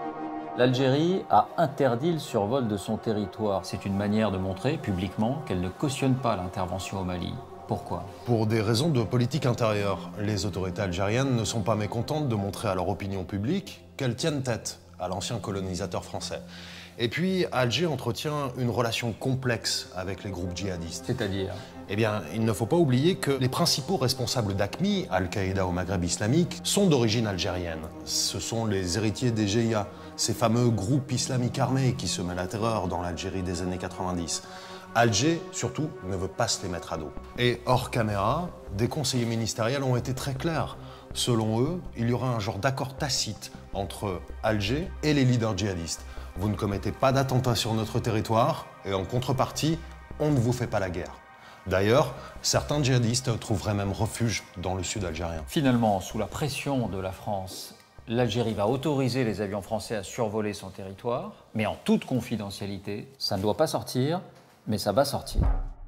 L'Algérie a interdit le survol de son territoire. C'est une manière de montrer publiquement qu'elle ne cautionne pas l'intervention au Mali. Pourquoi? Pour des raisons de politique intérieure. Les autorités algériennes ne sont pas mécontentes de montrer à leur opinion publique qu'elles tiennent tête à l'ancien colonisateur français. Et puis, Alger entretient une relation complexe avec les groupes djihadistes. C'est-à-dire? Eh bien, il ne faut pas oublier que les principaux responsables d'Aqmi, Al-Qaïda au Maghreb islamique, sont d'origine algérienne. Ce sont les héritiers des G I A, ces fameux groupes islamiques armés qui semaient la terreur dans l'Algérie des années quatre-vingt-dix. Alger, surtout, ne veut pas se les mettre à dos. Et hors caméra, des conseillers ministériels ont été très clairs. Selon eux, il y aura un genre d'accord tacite entre Alger et les leaders djihadistes. Vous ne commettez pas d'attentats sur notre territoire et en contrepartie, on ne vous fait pas la guerre. D'ailleurs, certains djihadistes trouveraient même refuge dans le sud algérien. Finalement, sous la pression de la France, l'Algérie va autoriser les avions français à survoler son territoire, mais en toute confidentialité. Ça ne doit pas sortir, mais ça va sortir.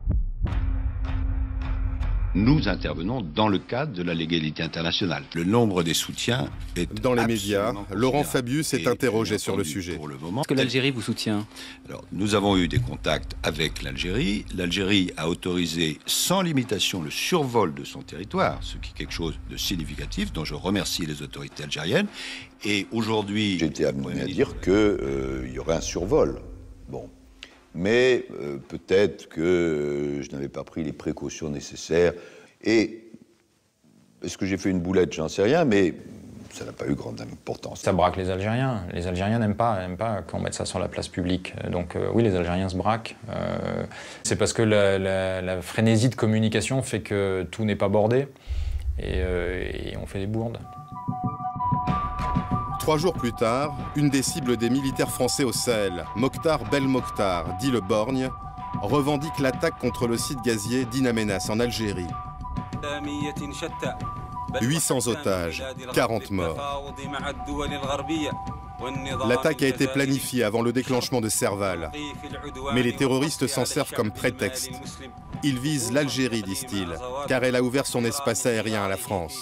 Nous intervenons dans le cadre de la légalité internationale. Le nombre des soutiens est Dans les médias, Laurent Fabius s'est interrogé sur le sujet. Pour le moment, est-ce que l'Algérie vous soutient? Alors, nous avons eu des contacts avec l'Algérie. L'Algérie a autorisé sans limitation le survol de son territoire, ce qui est quelque chose de significatif, dont je remercie les autorités algériennes. Et aujourd'hui, j'ai été amené à dire qu'il euh, y aurait un survol. Bon. Mais euh, peut-être que euh, je n'avais pas pris les précautions nécessaires. Et est-ce que j'ai fait une boulette? J'en sais rien, mais ça n'a pas eu grande importance. Ça braque les Algériens. Les Algériens n'aiment pas, n'aiment pas qu'on mette ça sur la place publique. Donc euh, oui, les Algériens se braquent. Euh, c'est parce que la, la, la frénésie de communication fait que tout n'est pas bordé. Et, euh, et on fait des bourdes. Trois jours plus tard, une des cibles des militaires français au Sahel, Mokhtar Belmokhtar, dit le Borgne, revendique l'attaque contre le site gazier d'In Amenas en Algérie. huit cents otages, quarante morts. L'attaque a été planifiée avant le déclenchement de Serval. Mais les terroristes s'en servent comme prétexte. Ils visent l'Algérie, disent-ils, car elle a ouvert son espace aérien à la France.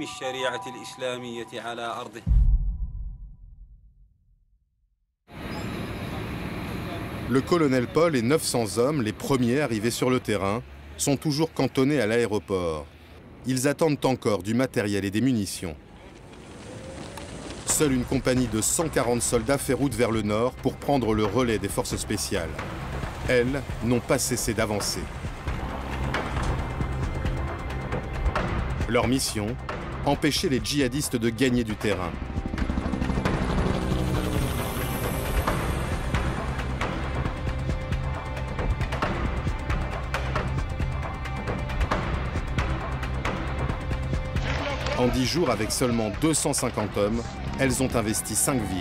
Le colonel Paul et neuf cents hommes, les premiers arrivés sur le terrain, sont toujours cantonnés à l'aéroport. Ils attendent encore du matériel et des munitions. Seule une compagnie de cent quarante soldats fait route vers le nord pour prendre le relais des forces spéciales. Elles n'ont pas cessé d'avancer. Leur mission, empêcher les djihadistes de gagner du terrain. En dix jours, avec seulement deux cent cinquante hommes, elles ont investi cinq villes.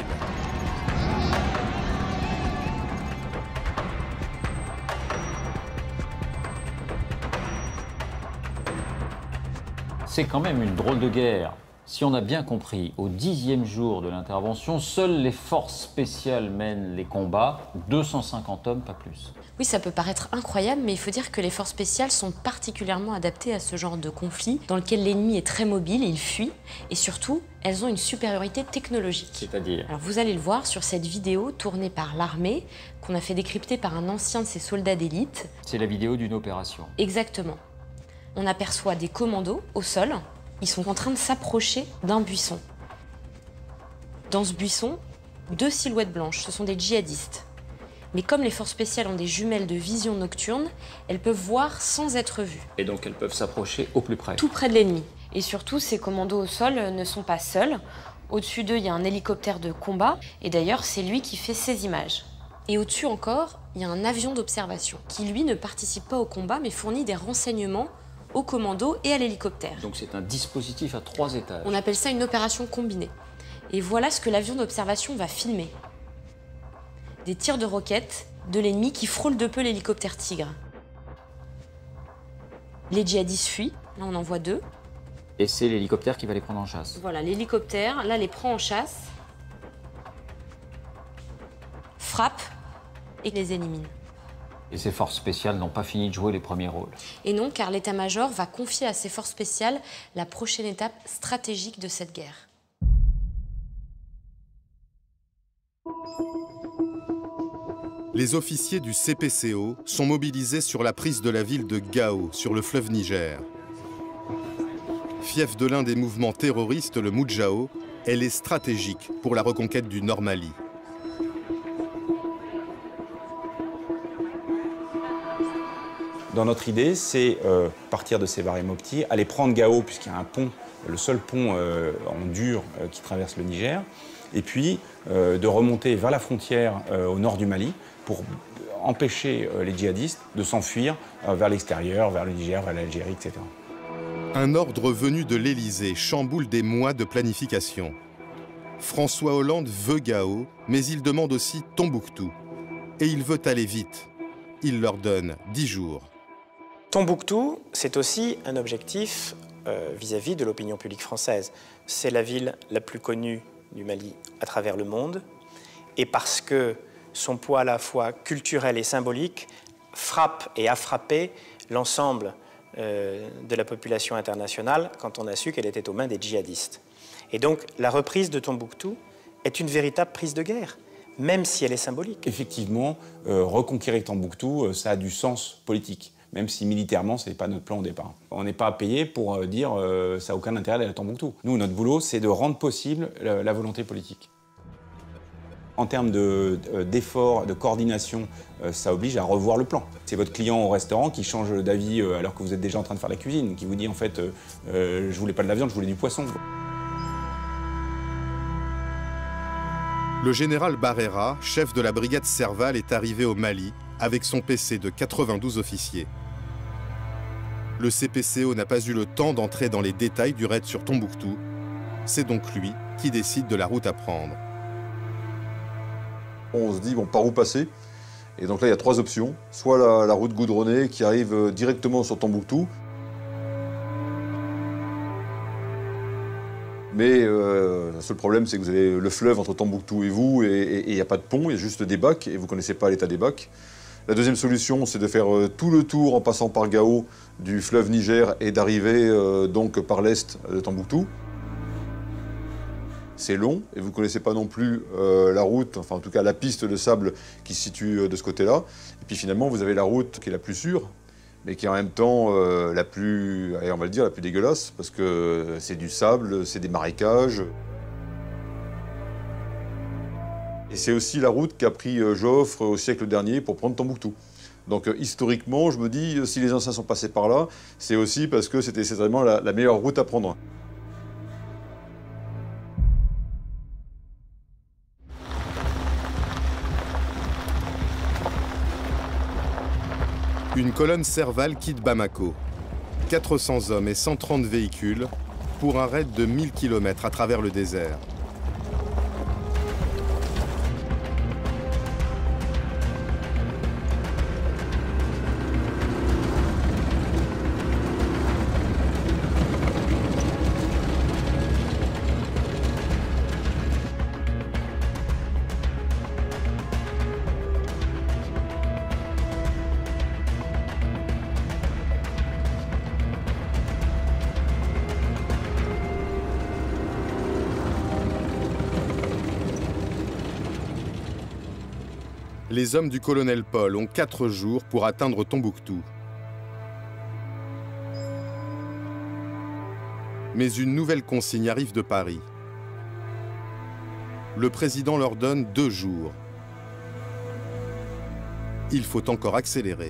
C'est quand même une drôle de guerre. Si on a bien compris, au dixième jour de l'intervention, seules les forces spéciales mènent les combats, deux cent cinquante hommes, pas plus. Oui, ça peut paraître incroyable, mais il faut dire que les forces spéciales sont particulièrement adaptées à ce genre de conflit, dans lequel l'ennemi est très mobile, il fuit, et surtout, elles ont une supériorité technologique. C'est-à-dire? Alors vous allez le voir sur cette vidéo tournée par l'armée, qu'on a fait décrypter par un ancien de ses soldats d'élite. C'est la vidéo d'une opération. Exactement. On aperçoit des commandos au sol. Ils sont en train de s'approcher d'un buisson. Dans ce buisson, deux silhouettes blanches, ce sont des djihadistes. Mais comme les forces spéciales ont des jumelles de vision nocturne, elles peuvent voir sans être vues. Et donc elles peuvent s'approcher au plus près. Tout près de l'ennemi. Et surtout, ces commandos au sol ne sont pas seuls. Au-dessus d'eux, il y a un hélicoptère de combat. Et d'ailleurs, c'est lui qui fait ces images. Et au-dessus encore, il y a un avion d'observation qui, lui, ne participe pas au combat, mais fournit des renseignements au commando et à l'hélicoptère. Donc c'est un dispositif à trois étages. On appelle ça une opération combinée. Et voilà ce que l'avion d'observation va filmer. Des tirs de roquettes de l'ennemi qui frôlent de peu l'hélicoptère Tigre. Les djihadistes fuient, là on en voit deux. Et c'est l'hélicoptère qui va les prendre en chasse. Voilà, l'hélicoptère, là les prend en chasse, frappe et les élimine. Et ces forces spéciales n'ont pas fini de jouer les premiers rôles. Et non, car l'état-major va confier à ces forces spéciales la prochaine étape stratégique de cette guerre. Les officiers du C P C O sont mobilisés sur la prise de la ville de Gao, sur le fleuve Niger. Fief de l'un des mouvements terroristes, le Moudjahou, elle est stratégique pour la reconquête du Nord Mali. Dans notre idée, c'est euh, partir de Sévaré Mopti, aller prendre Gao, puisqu'il y a un pont, le seul pont euh, en dur euh, qui traverse le Niger, et puis euh, de remonter vers la frontière euh, au nord du Mali pour empêcher euh, les djihadistes de s'enfuir euh, vers l'extérieur, vers le Niger, vers l'Algérie, et cetera. Un ordre venu de l'Élysée chamboule des mois de planification. François Hollande veut Gao, mais il demande aussi Tombouctou. Et il veut aller vite. Il leur donne dix jours. Tombouctou, c'est aussi un objectif euh, vis-à-vis de l'opinion publique française. C'est la ville la plus connue du Mali à travers le monde. Et parce que son poids à la fois culturel et symbolique frappe et a frappé l'ensemble euh, de la population internationale quand on a su qu'elle était aux mains des djihadistes. Et donc la reprise de Tombouctou est une véritable prise de guerre, même si elle est symbolique. Effectivement, euh, reconquérir Tombouctou, euh, ça a du sens politique, même si militairement, ce n'est pas notre plan au départ. On n'est pas payé pour euh, dire euh, ça n'a aucun intérêt d'aller à Tombouctou. Nous, notre boulot, c'est de rendre possible la, la volonté politique. En termes d'efforts, de, de coordination, euh, ça oblige à revoir le plan. C'est votre client au restaurant qui change d'avis euh, alors que vous êtes déjà en train de faire la cuisine, qui vous dit en fait euh, euh, je voulais pas de la viande, je voulais du poisson. Le général Barrera, chef de la brigade Serval, est arrivé au Mali avec son P C de quatre-vingt-douze officiers. Le C P C O n'a pas eu le temps d'entrer dans les détails du raid sur Tombouctou. C'est donc lui qui décide de la route à prendre. On se dit, bon, par où passer? Et donc là, il y a trois options. Soit la, la route goudronnée qui arrive directement sur Tombouctou. Mais euh, le seul problème, c'est que vous avez le fleuve entre Tombouctou et vous, et il n'y a pas de pont, il y a juste des bacs, et vous ne connaissez pas l'état des bacs. La deuxième solution, c'est de faire euh, tout le tour en passant par Gao du fleuve Niger et d'arriver euh, donc par l'est de Tombouctou. C'est long, et vous ne connaissez pas non plus euh, la route, enfin en tout cas la piste de sable qui se situe euh, de ce côté-là. Et puis finalement, vous avez la route qui est la plus sûre, mais qui est en même temps euh, la plus, allez, on va le dire, la plus dégueulasse, parce que c'est du sable, c'est des marécages. Et c'est aussi la route qu'a pris euh, Joffre au siècle dernier pour prendre Tombouctou. Donc euh, historiquement, je me dis, si les anciens sont passés par là, c'est aussi parce que c'était certainement la, la meilleure route à prendre. Une colonne Serval quitte Bamako. quatre cents hommes et cent trente véhicules pour un raid de mille kilomètres à travers le désert. Les hommes du colonel Paul ont quatre jours pour atteindre Tombouctou. Mais une nouvelle consigne arrive de Paris. Le président leur donne deux jours. Il faut encore accélérer.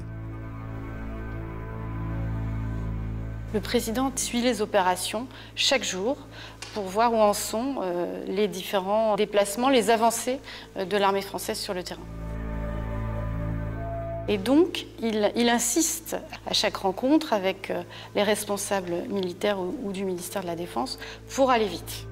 Le président suit les opérations chaque jour pour voir où en sont euh, les différents déplacements, les avancées euh, de l'armée française sur le terrain. Et donc, il, il insiste à chaque rencontre avec euh, les responsables militaires ou, ou du ministère de la Défense pour aller vite.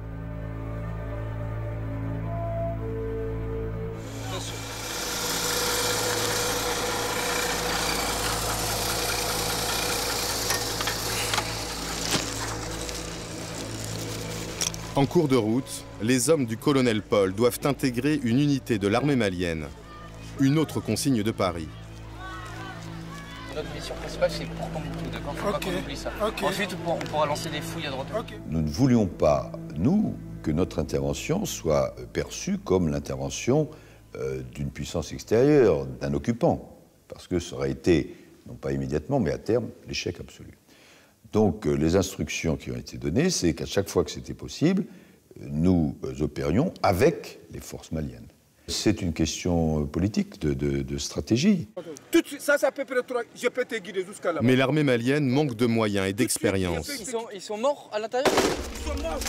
En cours de route, les hommes du colonel Paul doivent intégrer une unité de l'armée malienne. Une autre consigne de Paris. Notre mission principale, c'est pour Tombouctou, d'accord? Faut pas qu'on oublie ça. Okay. Ensuite, on pourra lancer des fouilles à droite. Okay. Nous ne voulions pas, nous, que notre intervention soit perçue comme l'intervention euh, d'une puissance extérieure, d'un occupant, parce que ça aurait été, non pas immédiatement, mais à terme, l'échec absolu. Donc euh, les instructions qui ont été données, c'est qu'à chaque fois que c'était possible, nous euh, opérions avec les forces maliennes. C'est une question politique, de, de, de stratégie. Tout de suite, ça, ça peut être, je peux te guider jusqu'à là-bas. Mais l'armée malienne manque de moyens et d'expérience. Ils sont, ils sont morts à l'intérieur? Ils sont morts.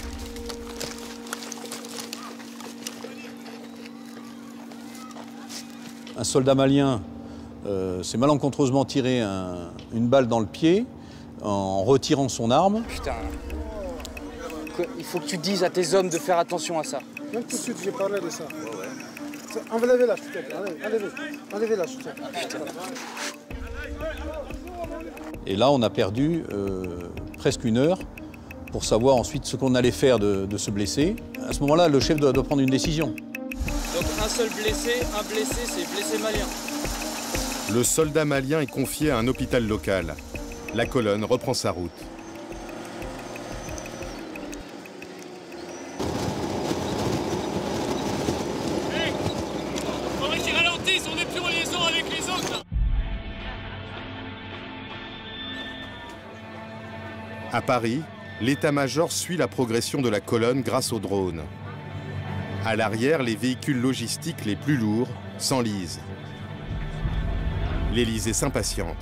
Un soldat malien euh, s'est malencontreusement tiré un, une balle dans le pied en retirant son arme. Putain. Il faut que tu dises à tes hommes de faire attention à ça. Même tout de suite, j'ai parlé de ça. Ouais, ouais. Enlevez-la, s'il te plaît. Enlevez-la, enlevez-la, s'il te plaît. Putain. Et là, on a perdu euh, presque une heure pour savoir ensuite ce qu'on allait faire de, de ce blessé. À ce moment-là, le chef doit, doit prendre une décision. Donc un seul blessé, un blessé, c'est blessé malien. Le soldat malien est confié à un hôpital local. La colonne reprend sa route. Hey, faudrait qu'ils ralentissent, on n'est plus en liaison avec les autres là. À Paris, l'état-major suit la progression de la colonne grâce aux drones. À l'arrière, les véhicules logistiques les plus lourds s'enlisent. L'Élysée s'impatiente.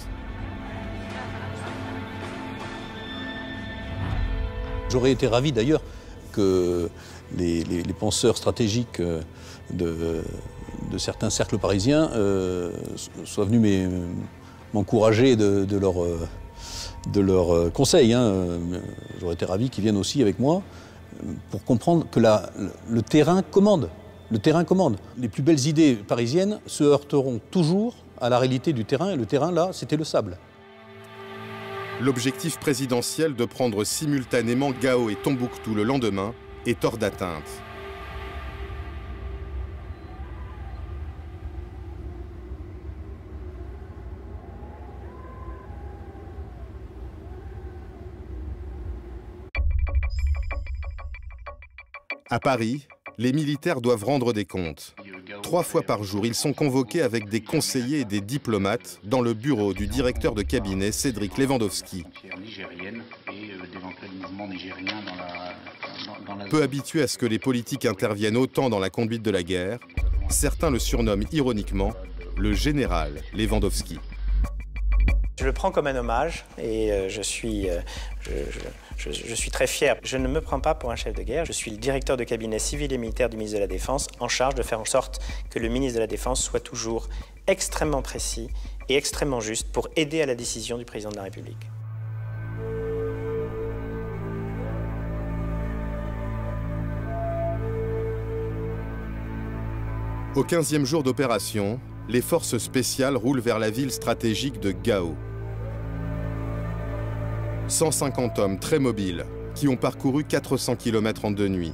J'aurais été ravi d'ailleurs que les, les, les penseurs stratégiques de, de certains cercles parisiens euh, soient venus m'encourager de, de leurs de leur conseils. Hein. J'aurais été ravi qu'ils viennent aussi avec moi pour comprendre que la, le terrain commande. Le terrain commande. Les plus belles idées parisiennes se heurteront toujours à la réalité du terrain, et le terrain, là, c'était le sable. L'objectif présidentiel de prendre simultanément Gao et Tombouctou le lendemain est hors d'atteinte. À Paris, les militaires doivent rendre des comptes. Trois fois par jour, ils sont convoqués avec des conseillers et des diplomates dans le bureau du directeur de cabinet Cédric Lewandowski. Peu habitué à ce que les politiques interviennent autant dans la conduite de la guerre, certains le surnomment ironiquement le général Lewandowski. Je le prends comme un hommage et euh, je, suis, euh, je, je, je, je suis très fier. Je ne me prends pas pour un chef de guerre, je suis le directeur de cabinet civil et militaire du ministre de la Défense en charge de faire en sorte que le ministre de la Défense soit toujours extrêmement précis et extrêmement juste pour aider à la décision du président de la République. Au quinzième jour d'opération, les forces spéciales roulent vers la ville stratégique de Gao. cent cinquante hommes très mobiles qui ont parcouru quatre cents kilomètres en deux nuits.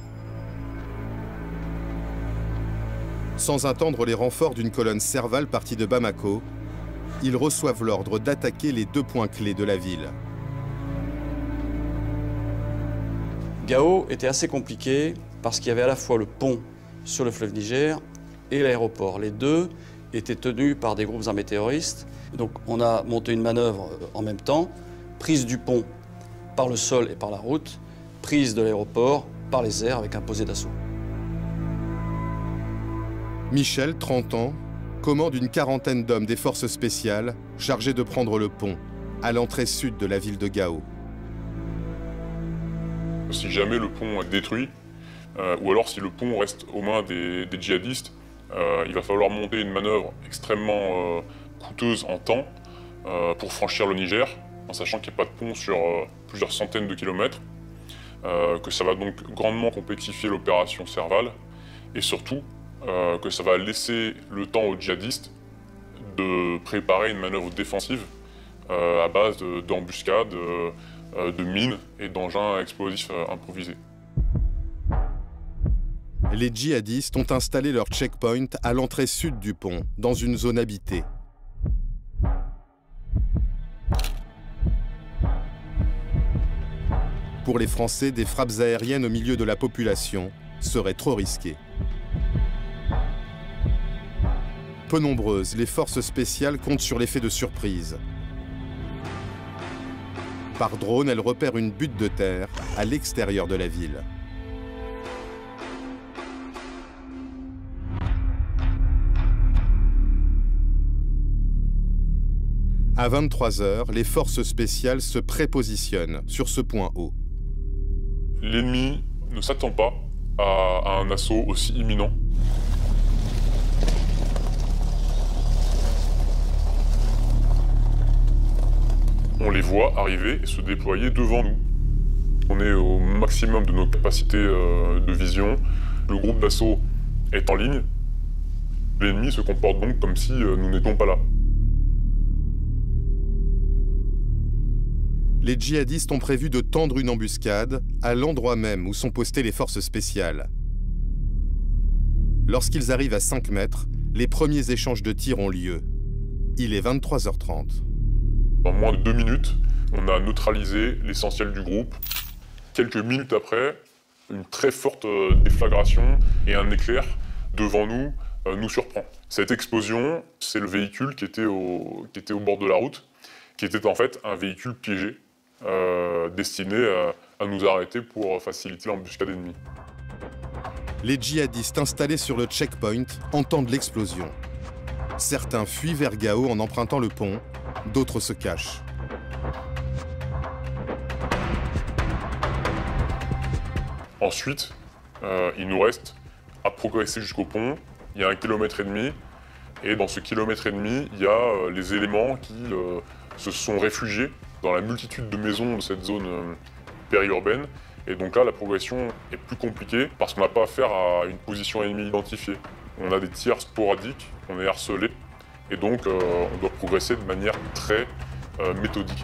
Sans attendre les renforts d'une colonne Serval partie de Bamako, ils reçoivent l'ordre d'attaquer les deux points clés de la ville. Gao était assez compliqué parce qu'il y avait à la fois le pont sur le fleuve Niger et l'aéroport. Les deux étaient tenus par des groupes armés terroristes. Donc on a monté une manœuvre en même temps, prise du pont par le sol et par la route, prise de l'aéroport par les airs avec un posé d'assaut. Michel, trente ans, commande une quarantaine d'hommes des forces spéciales chargés de prendre le pont à l'entrée sud de la ville de Gao. Si jamais le pont est détruit, euh, ou alors si le pont reste aux mains des, des djihadistes, Euh, il va falloir monter une manœuvre extrêmement euh, coûteuse en temps euh, pour franchir le Niger, en sachant qu'il n'y a pas de pont sur euh, plusieurs centaines de kilomètres, euh, que ça va donc grandement complexifier l'opération Serval, et surtout euh, que ça va laisser le temps aux djihadistes de préparer une manœuvre défensive euh, à base d'embuscades, euh, de mines et d'engins explosifs euh, improvisés. Les djihadistes ont installé leur checkpoint à l'entrée sud du pont, dans une zone habitée. Pour les Français, des frappes aériennes au milieu de la population seraient trop risquées. Peu nombreuses, les forces spéciales comptent sur l'effet de surprise. Par drone, elles repèrent une butte de terre à l'extérieur de la ville. À vingt-trois heures, les forces spéciales se prépositionnent sur ce point haut. L'ennemi ne s'attend pas à, à un assaut aussi imminent. On les voit arriver et se déployer devant nous. On est au maximum de nos capacités euh, de vision. Le groupe d'assaut est en ligne. L'ennemi se comporte donc comme si euh, nous n'étions pas là. Les djihadistes ont prévu de tendre une embuscade à l'endroit même où sont postées les forces spéciales. Lorsqu'ils arrivent à cinq mètres, les premiers échanges de tirs ont lieu. Il est vingt-trois heures trente. En moins de deux minutes, on a neutralisé l'essentiel du groupe. Quelques minutes après, une très forte déflagration et un éclair devant nous euh, nous surprend. Cette explosion, c'est le véhicule qui était, au, qui était au bord de la route, qui était en fait un véhicule piégé, euh, destiné à, à nous arrêter pour faciliter l'embuscade ennemie. Les djihadistes installés sur le checkpoint entendent l'explosion. Certains fuient vers Gao en empruntant le pont, d'autres se cachent. Ensuite, euh, il nous reste à progresser jusqu'au pont. Il y a un kilomètre et demi. Et dans ce kilomètre et demi, il y a euh, les éléments qui euh, se sont réfugiés dans la multitude de maisons de cette zone euh, périurbaine. Et donc là, la progression est plus compliquée parce qu'on n'a pas affaire à une position ennemie identifiée. On a des tirs sporadiques, on est harcelé. Et donc, euh, on doit progresser de manière très euh, méthodique.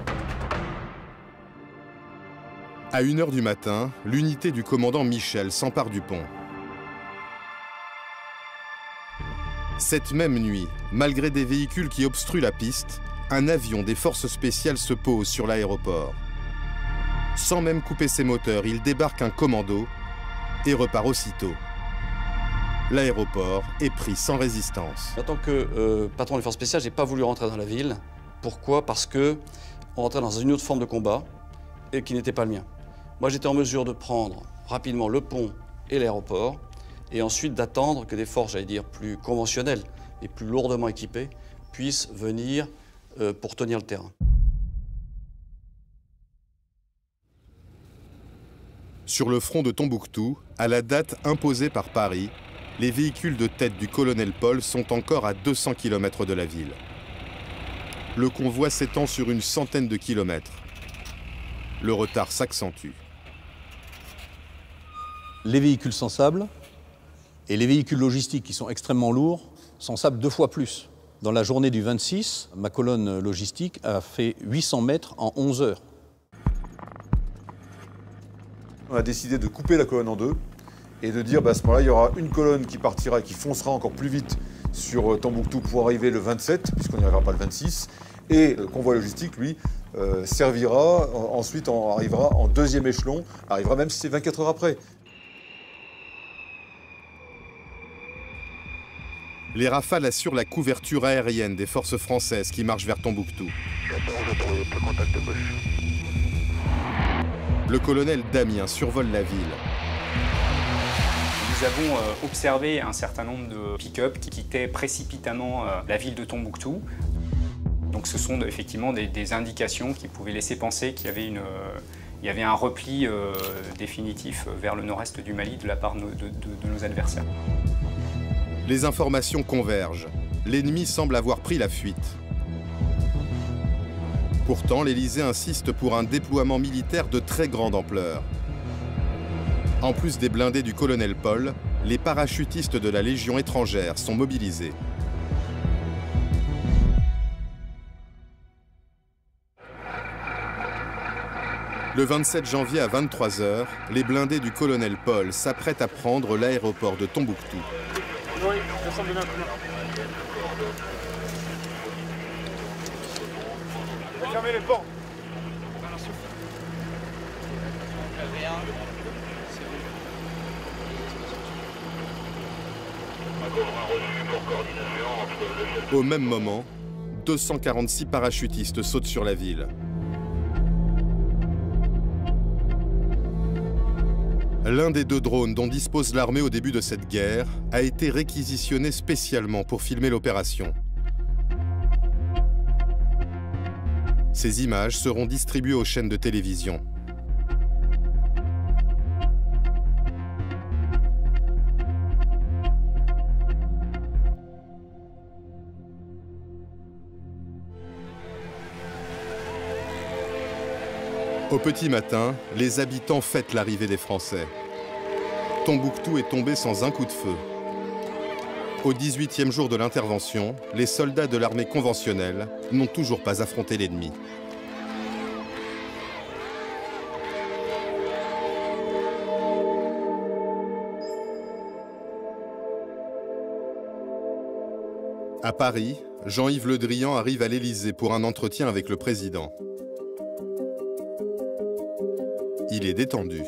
À une heure du matin, l'unité du commandant Michel s'empare du pont. Cette même nuit, malgré des véhicules qui obstruent la piste, un avion des forces spéciales se pose sur l'aéroport. Sans même couper ses moteurs, il débarque un commando et repart aussitôt. L'aéroport est pris sans résistance. En tant que euh, patron des forces spéciales, je n'ai pas voulu rentrer dans la ville. Pourquoi? Parce qu'on rentrait dans une autre forme de combat et qui n'était pas le mien. Moi, j'étais en mesure de prendre rapidement le pont et l'aéroport et ensuite d'attendre que des forces, j'allais dire, plus conventionnelles et plus lourdement équipées puissent venir euh, pour tenir le terrain. Sur le front de Tombouctou, à la date imposée par Paris, les véhicules de tête du colonel Paul sont encore à deux cents kilomètres de la ville. Le convoi s'étend sur une centaine de kilomètres. Le retard s'accentue. Les véhicules sensables et les véhicules logistiques qui sont extrêmement lourds sensables deux fois plus. Dans la journée du vingt-six, ma colonne logistique a fait huit cents mètres en onze heures. On a décidé de couper la colonne en deux et de dire bah, à ce moment-là, il y aura une colonne qui partira, qui foncera encore plus vite sur Tombouctou pour arriver le vingt-sept, puisqu'on n'y arrivera pas le vingt-six. Et le convoi logistique, lui, euh, servira, ensuite on arrivera en deuxième échelon, arrivera même si c'est vingt-quatre heures après. Les Rafales assurent la couverture aérienne des forces françaises qui marchent vers Tombouctou. Le colonel Damien survole la ville. Nous avons euh, observé un certain nombre de pick-up qui quittaient précipitamment euh, la ville de Tombouctou. Donc ce sont effectivement des, des indications qui pouvaient laisser penser qu'il y avait, une, euh, il y avait un repli euh, définitif vers le nord-est du Mali de la part de, de, de, de nos adversaires. Les informations convergent. L'ennemi semble avoir pris la fuite. Pourtant, l'Élysée insiste pour un déploiement militaire de très grande ampleur. En plus des blindés du colonel Paul, les parachutistes de la Légion étrangère sont mobilisés. Le vingt-sept janvier à vingt-trois heures, les blindés du colonel Paul s'apprêtent à prendre l'aéroport de Tombouctou. Fermez les portes. Au même moment, deux cent quarante-six parachutistes sautent sur la ville. L'un des deux drones dont dispose l'armée au début de cette guerre a été réquisitionné spécialement pour filmer l'opération. Ces images seront distribuées aux chaînes de télévision. Au petit matin, les habitants fêtent l'arrivée des Français. Tombouctou est tombé sans un coup de feu. Au dix-huitième jour de l'intervention, les soldats de l'armée conventionnelle n'ont toujours pas affronté l'ennemi. À Paris, Jean-Yves Le Drian arrive à l'Élysée pour un entretien avec le président. Il est détendu.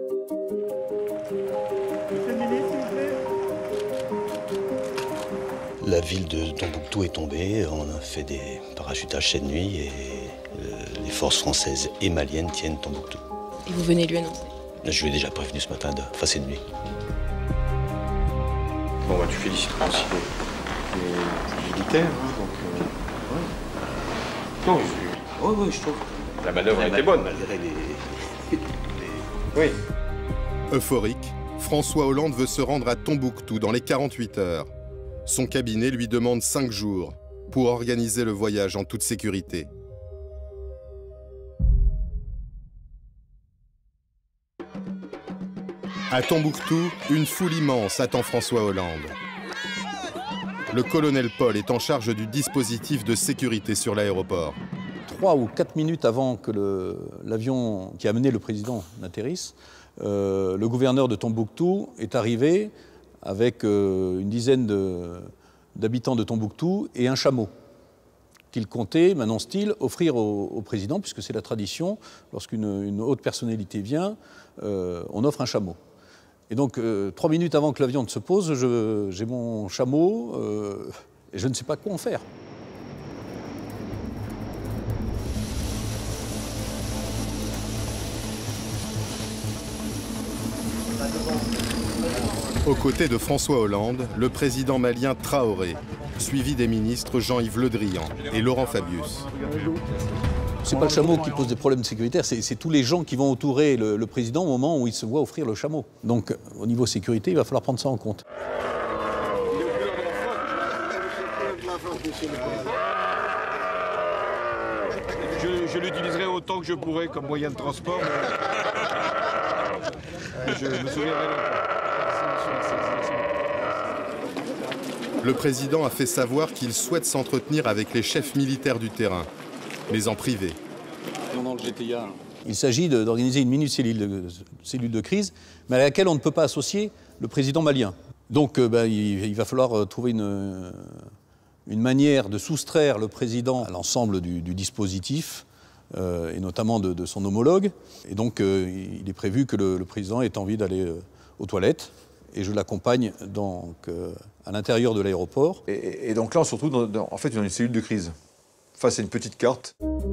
La ville de Tombouctou est tombée, on a fait des parachutages cette nuit et les forces françaises et maliennes tiennent Tombouctou. Et vous venez lui annoncer? Je lui ai déjà prévenu ce matin, de, enfin cette nuit. Bon, bah, tu félicites aussi les, les militaires, hein, donc... Euh, ouais. Non, je... ouais, ouais, je trouve. La manœuvre a été bonne. Malgré les... Oui. Euphorique, François Hollande veut se rendre à Tombouctou dans les quarante-huit heures. Son cabinet lui demande cinq jours pour organiser le voyage en toute sécurité. À Tombouctou, une foule immense attend François Hollande. Le colonel Paul est en charge du dispositif de sécurité sur l'aéroport. Trois ou quatre minutes avant que l'avion qui a amené le président n'atterrisse, euh, le gouverneur de Tombouctou est arrivé avec euh, une dizaine d'habitants de, de Tombouctou et un chameau qu'il comptait, m'annonce-t-il, offrir au, au président, puisque c'est la tradition, lorsqu'une une haute personnalité vient, euh, on offre un chameau. Et donc, euh, trois minutes avant que l'avion ne se pose, j'ai mon chameau euh, et je ne sais pas quoi en faire. Aux côtés de François Hollande, le président malien Traoré, suivi des ministres Jean-Yves Le Drian et Laurent Fabius. C'est pas le chameau qui pose des problèmes sécuritaires, c'est tous les gens qui vont entourer le, le président au moment où il se voit offrir le chameau. Donc, au niveau sécurité, il va falloir prendre ça en compte. Je, je l'utiliserai autant que je pourrai comme moyen de transport, mais je me souviendrai longtemps. Le président a fait savoir qu'il souhaite s'entretenir avec les chefs militaires du terrain, mais en privé. Il s'agit d'organiser une mini-cellule de, cellule de crise, mais à laquelle on ne peut pas associer le président malien. Donc euh, ben, il, il va falloir trouver une, une manière de soustraire le président à l'ensemble du, du dispositif, euh, et notamment de, de son homologue. Et donc euh, il est prévu que le, le président ait envie d'aller euh, aux toilettes. Et je l'accompagne donc euh, à l'intérieur de l'aéroport. Et, et donc là, on se retrouve dans, dans, en fait, dans une cellule de crise, face à une petite carte.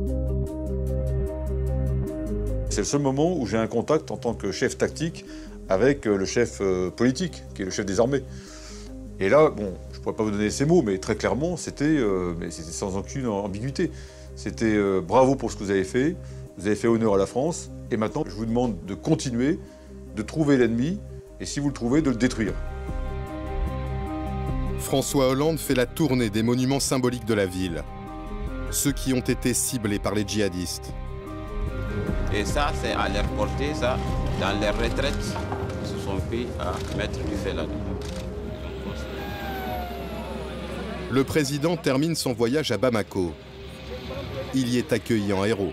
C'est le seul moment où j'ai un contact en tant que chef tactique avec le chef euh, politique, qui est le chef des armées. Et là, bon, je ne pourrais pas vous donner ces mots, mais très clairement, c'était euh, sans aucune ambiguïté. C'était euh, bravo pour ce que vous avez fait, vous avez fait honneur à la France, et maintenant, je vous demande de continuer, de trouver l'ennemi, et si vous le trouvez, de le détruire. François Hollande fait la tournée des monuments symboliques de la ville, ceux qui ont été ciblés par les djihadistes. Et ça, c'est à leur portée, ça, dans les retraites, ils se sont pris à mettre du feu là-dedans. Le président termine son voyage à Bamako. Il y est accueilli en héros.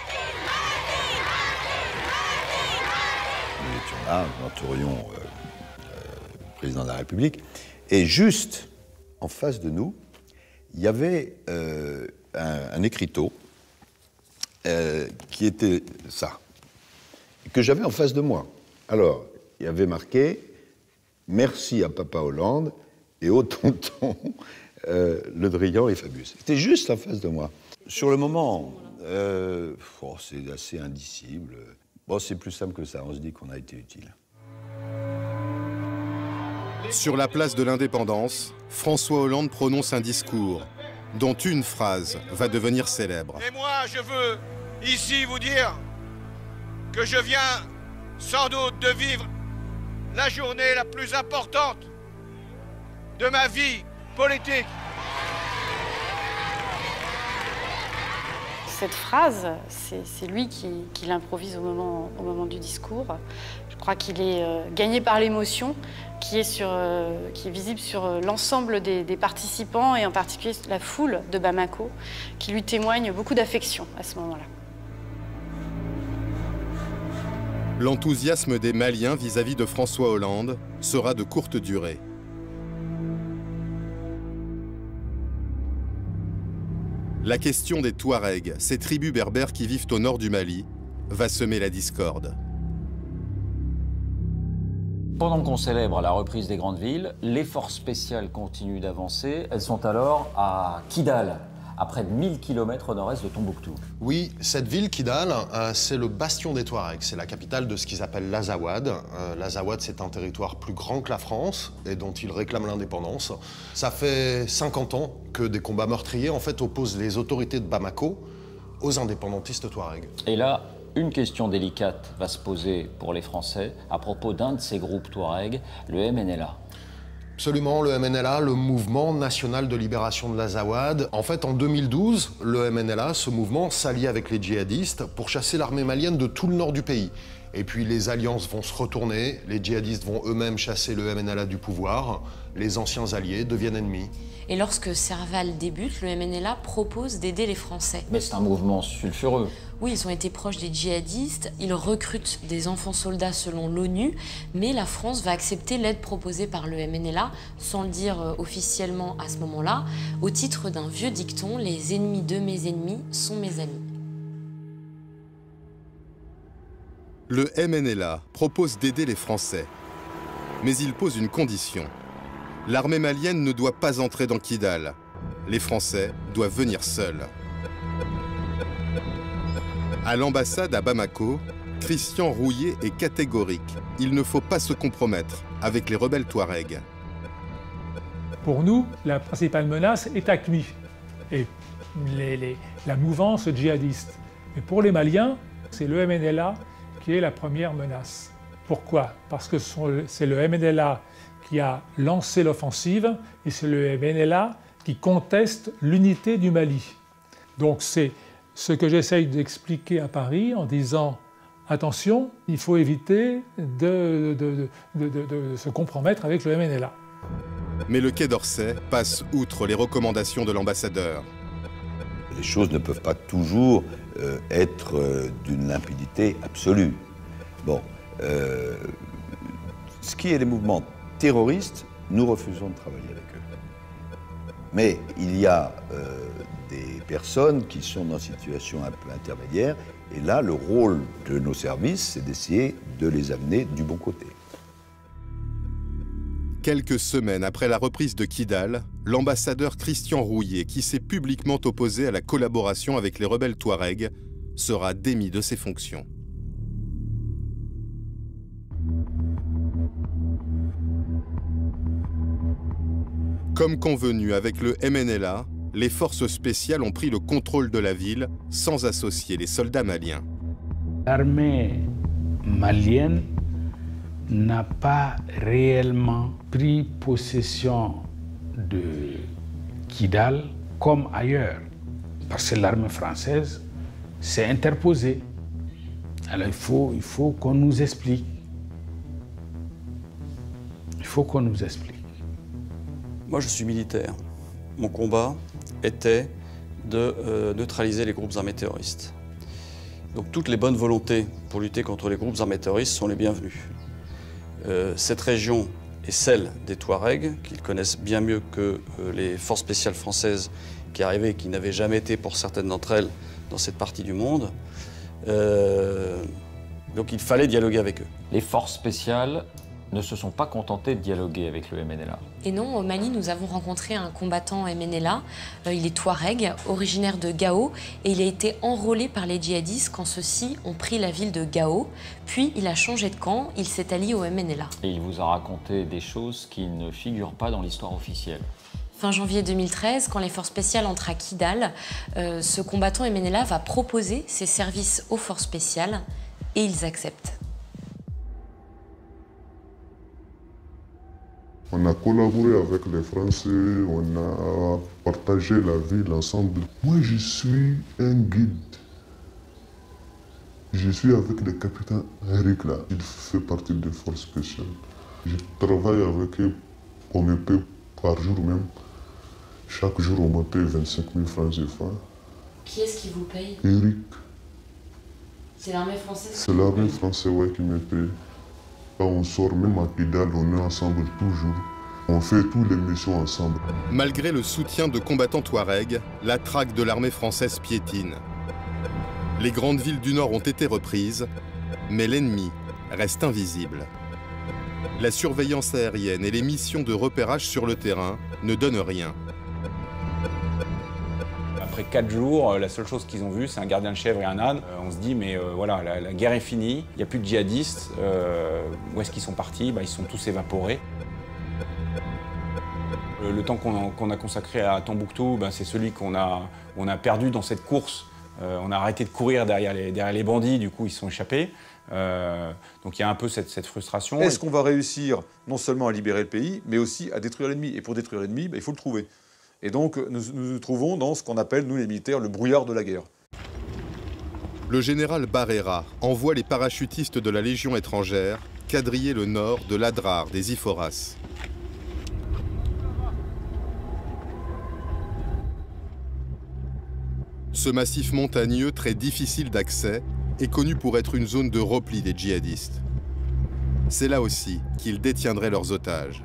Nous étions là, nous entourions euh, euh, le président de la République. Et juste en face de nous, il y avait euh, un, un écriteau euh, qui était ça, que j'avais en face de moi. Alors, il y avait marqué « Merci à Papa Hollande et au tonton euh, Le Drian et Fabius. C'était juste en face de moi. Sur le moment, euh, oh, c'est assez indicible. Bon, c'est plus simple que ça, on se dit qu'on a été utile. Sur la place de l'Indépendance, François Hollande prononce un discours dont une phrase va devenir célèbre. Et moi, je veux ici vous dire que je viens sans doute de vivre la journée la plus importante de ma vie politique. Cette phrase, c'est lui qui, qui l'improvise au moment, au moment du discours. Je crois qu'il est euh, gagné par l'émotion qui, euh, qui est visible sur euh, l'ensemble des, des participants et en particulier la foule de Bamako qui lui témoigne beaucoup d'affection à ce moment-là. L'enthousiasme des Maliens vis-à-vis de François Hollande sera de courte durée. La question des Touaregs, ces tribus berbères qui vivent au nord du Mali, va semer la discorde. Pendant qu'on célèbre la reprise des grandes villes, les forces spéciales continuent d'avancer. Elles sont alors à Kidal, à près de mille kilomètres au nord-est de Tombouctou. Oui, cette ville, Kidal, euh, c'est le bastion des Touaregs. C'est la capitale de ce qu'ils appellent l'Azawad. Euh, L'Azawad, c'est un territoire plus grand que la France et dont ils réclament l'indépendance. Ça fait cinquante ans que des combats meurtriers, en fait, opposent les autorités de Bamako aux indépendantistes Touaregs. Et là, une question délicate va se poser pour les Français à propos d'un de ces groupes Touaregs, le M N L A. Absolument, le M N L A, le Mouvement National de Libération de l'Azawad. En fait, en deux mille douze, le M N L A, ce mouvement, s'allie avec les djihadistes pour chasser l'armée malienne de tout le nord du pays. Et puis les alliances vont se retourner, les djihadistes vont eux-mêmes chasser le M N L A du pouvoir, les anciens alliés deviennent ennemis. Et lorsque Serval débute, le M N L A propose d'aider les Français. Mais c'est un mouvement sulfureux. Oui, ils ont été proches des djihadistes, ils recrutent des enfants soldats selon l'ONU, mais la France va accepter l'aide proposée par le M N L A, sans le dire euh, officiellement à ce moment-là, au titre d'un vieux dicton, les ennemis de mes ennemis sont mes amis. Le M N L A propose d'aider les Français, mais il pose une condition. L'armée malienne ne doit pas entrer dans Kidal. Les Français doivent venir seuls. À l'ambassade à Bamako, Christian Rouillet est catégorique. Il ne faut pas se compromettre avec les rebelles Touaregs. Pour nous, la principale menace est Acmi et les, les, la mouvance djihadiste. Mais pour les Maliens, c'est le M N L A qui est la première menace. Pourquoi? Parce que c'est le M N L A qui a lancé l'offensive et c'est le M N L A qui conteste l'unité du Mali. Donc c'est ce que j'essaye d'expliquer à Paris en disant « Attention, il faut éviter de, de, de, de, de se compromettre avec le M N L A ». Mais le Quai d'Orsay passe outre les recommandations de l'ambassadeur. Les choses ne peuvent pas toujours euh, être euh, d'une limpidité absolue. Bon, euh, ce qui est les mouvements terroristes, nous refusons de travailler avec eux. Mais il y a euh, des personnes qui sont dans une situation un peu intermédiaire, et là, le rôle de nos services, c'est d'essayer de les amener du bon côté. Quelques semaines après la reprise de Kidal, l'ambassadeur Christian Rouillet, qui s'est publiquement opposé à la collaboration avec les rebelles Touaregs, sera démis de ses fonctions. Comme convenu avec le M N L A, les forces spéciales ont pris le contrôle de la ville sans associer les soldats maliens. L'armée malienne n'a pas réellement pris possession de Kidal comme ailleurs, parce que l'armée française s'est interposée. Alors il faut, il faut qu'on nous explique. Il faut qu'on nous explique. Moi, je suis militaire. Mon combat était de euh, neutraliser les groupes armés terroristes. Donc toutes les bonnes volontés pour lutter contre les groupes armés terroristes sont les bienvenues. Euh, cette région est celle des Touaregs, qu'ils connaissent bien mieux que euh, les forces spéciales françaises qui arrivaient et qui n'avaient jamais été, pour certaines d'entre elles, dans cette partie du monde. Euh, donc il fallait dialoguer avec eux. Les forces spéciales ne se sont pas contentés de dialoguer avec le M N L A. Et non, au Mali, nous avons rencontré un combattant M N L A. Euh, il est touareg, originaire de Gao, et il a été enrôlé par les djihadistes quand ceux-ci ont pris la ville de Gao. Puis il a changé de camp, il s'est allié au M N L A. Et il vous a raconté des choses qui ne figurent pas dans l'histoire officielle. Fin janvier deux mille treize, quand les forces spéciales entrent à Kidal, euh, ce combattant M N L A va proposer ses services aux forces spéciales et ils acceptent. On a collaboré avec les Français, on a partagé la ville ensemble. Moi, je suis un guide. Je suis avec le capitaine Eric là. Il fait partie des forces spéciales. Je travaille avec eux, on me paie par jour même. Chaque jour, on me paie vingt-cinq mille francs C F A. Qui est-ce qui vous paye? Eric. C'est l'armée française? C'est l'armée française ouais, qui me paye. Quand on sort, même à Kidal, on est ensemble toujours. On fait toutes les missions ensemble. Malgré le soutien de combattants touaregs, la traque de l'armée française piétine. Les grandes villes du Nord ont été reprises, mais l'ennemi reste invisible. La surveillance aérienne et les missions de repérage sur le terrain ne donnent rien. Après quatre jours, la seule chose qu'ils ont vu, c'est un gardien de chèvre et un âne. Euh, on se dit, mais euh, voilà, la, la guerre est finie, il n'y a plus de djihadistes. Euh, où est-ce qu'ils sont partis? Bah, ils sont tous évaporés. Le, le temps qu'on a, qu'on a consacré à Tombouctou, bah, c'est celui qu'on a, on a perdu dans cette course. Euh, on a arrêté de courir derrière les, derrière les bandits, du coup ils sont échappés. Euh, donc il y a un peu cette, cette frustration. Est-ce qu'on va réussir non seulement à libérer le pays, mais aussi à détruire l'ennemi? Et pour détruire l'ennemi, bah, il faut le trouver. Et donc, nous nous, nous trouvons dans ce qu'on appelle, nous les militaires, le brouillard de la guerre. Le général Barrera envoie les parachutistes de la Légion étrangère quadriller le nord de l'Adrar des Iforas. Ce massif montagneux, très difficile d'accès, est connu pour être une zone de repli des djihadistes. C'est là aussi qu'ils détiendraient leurs otages.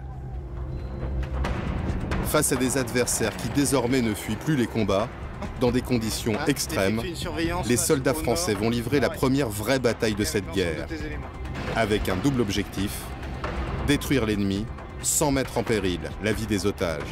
Face à des adversaires qui désormais ne fuient plus les combats, dans des conditions extrêmes, les soldats français vont livrer la première vraie bataille de cette guerre, avec un double objectif, détruire l'ennemi sans mettre en péril la vie des otages.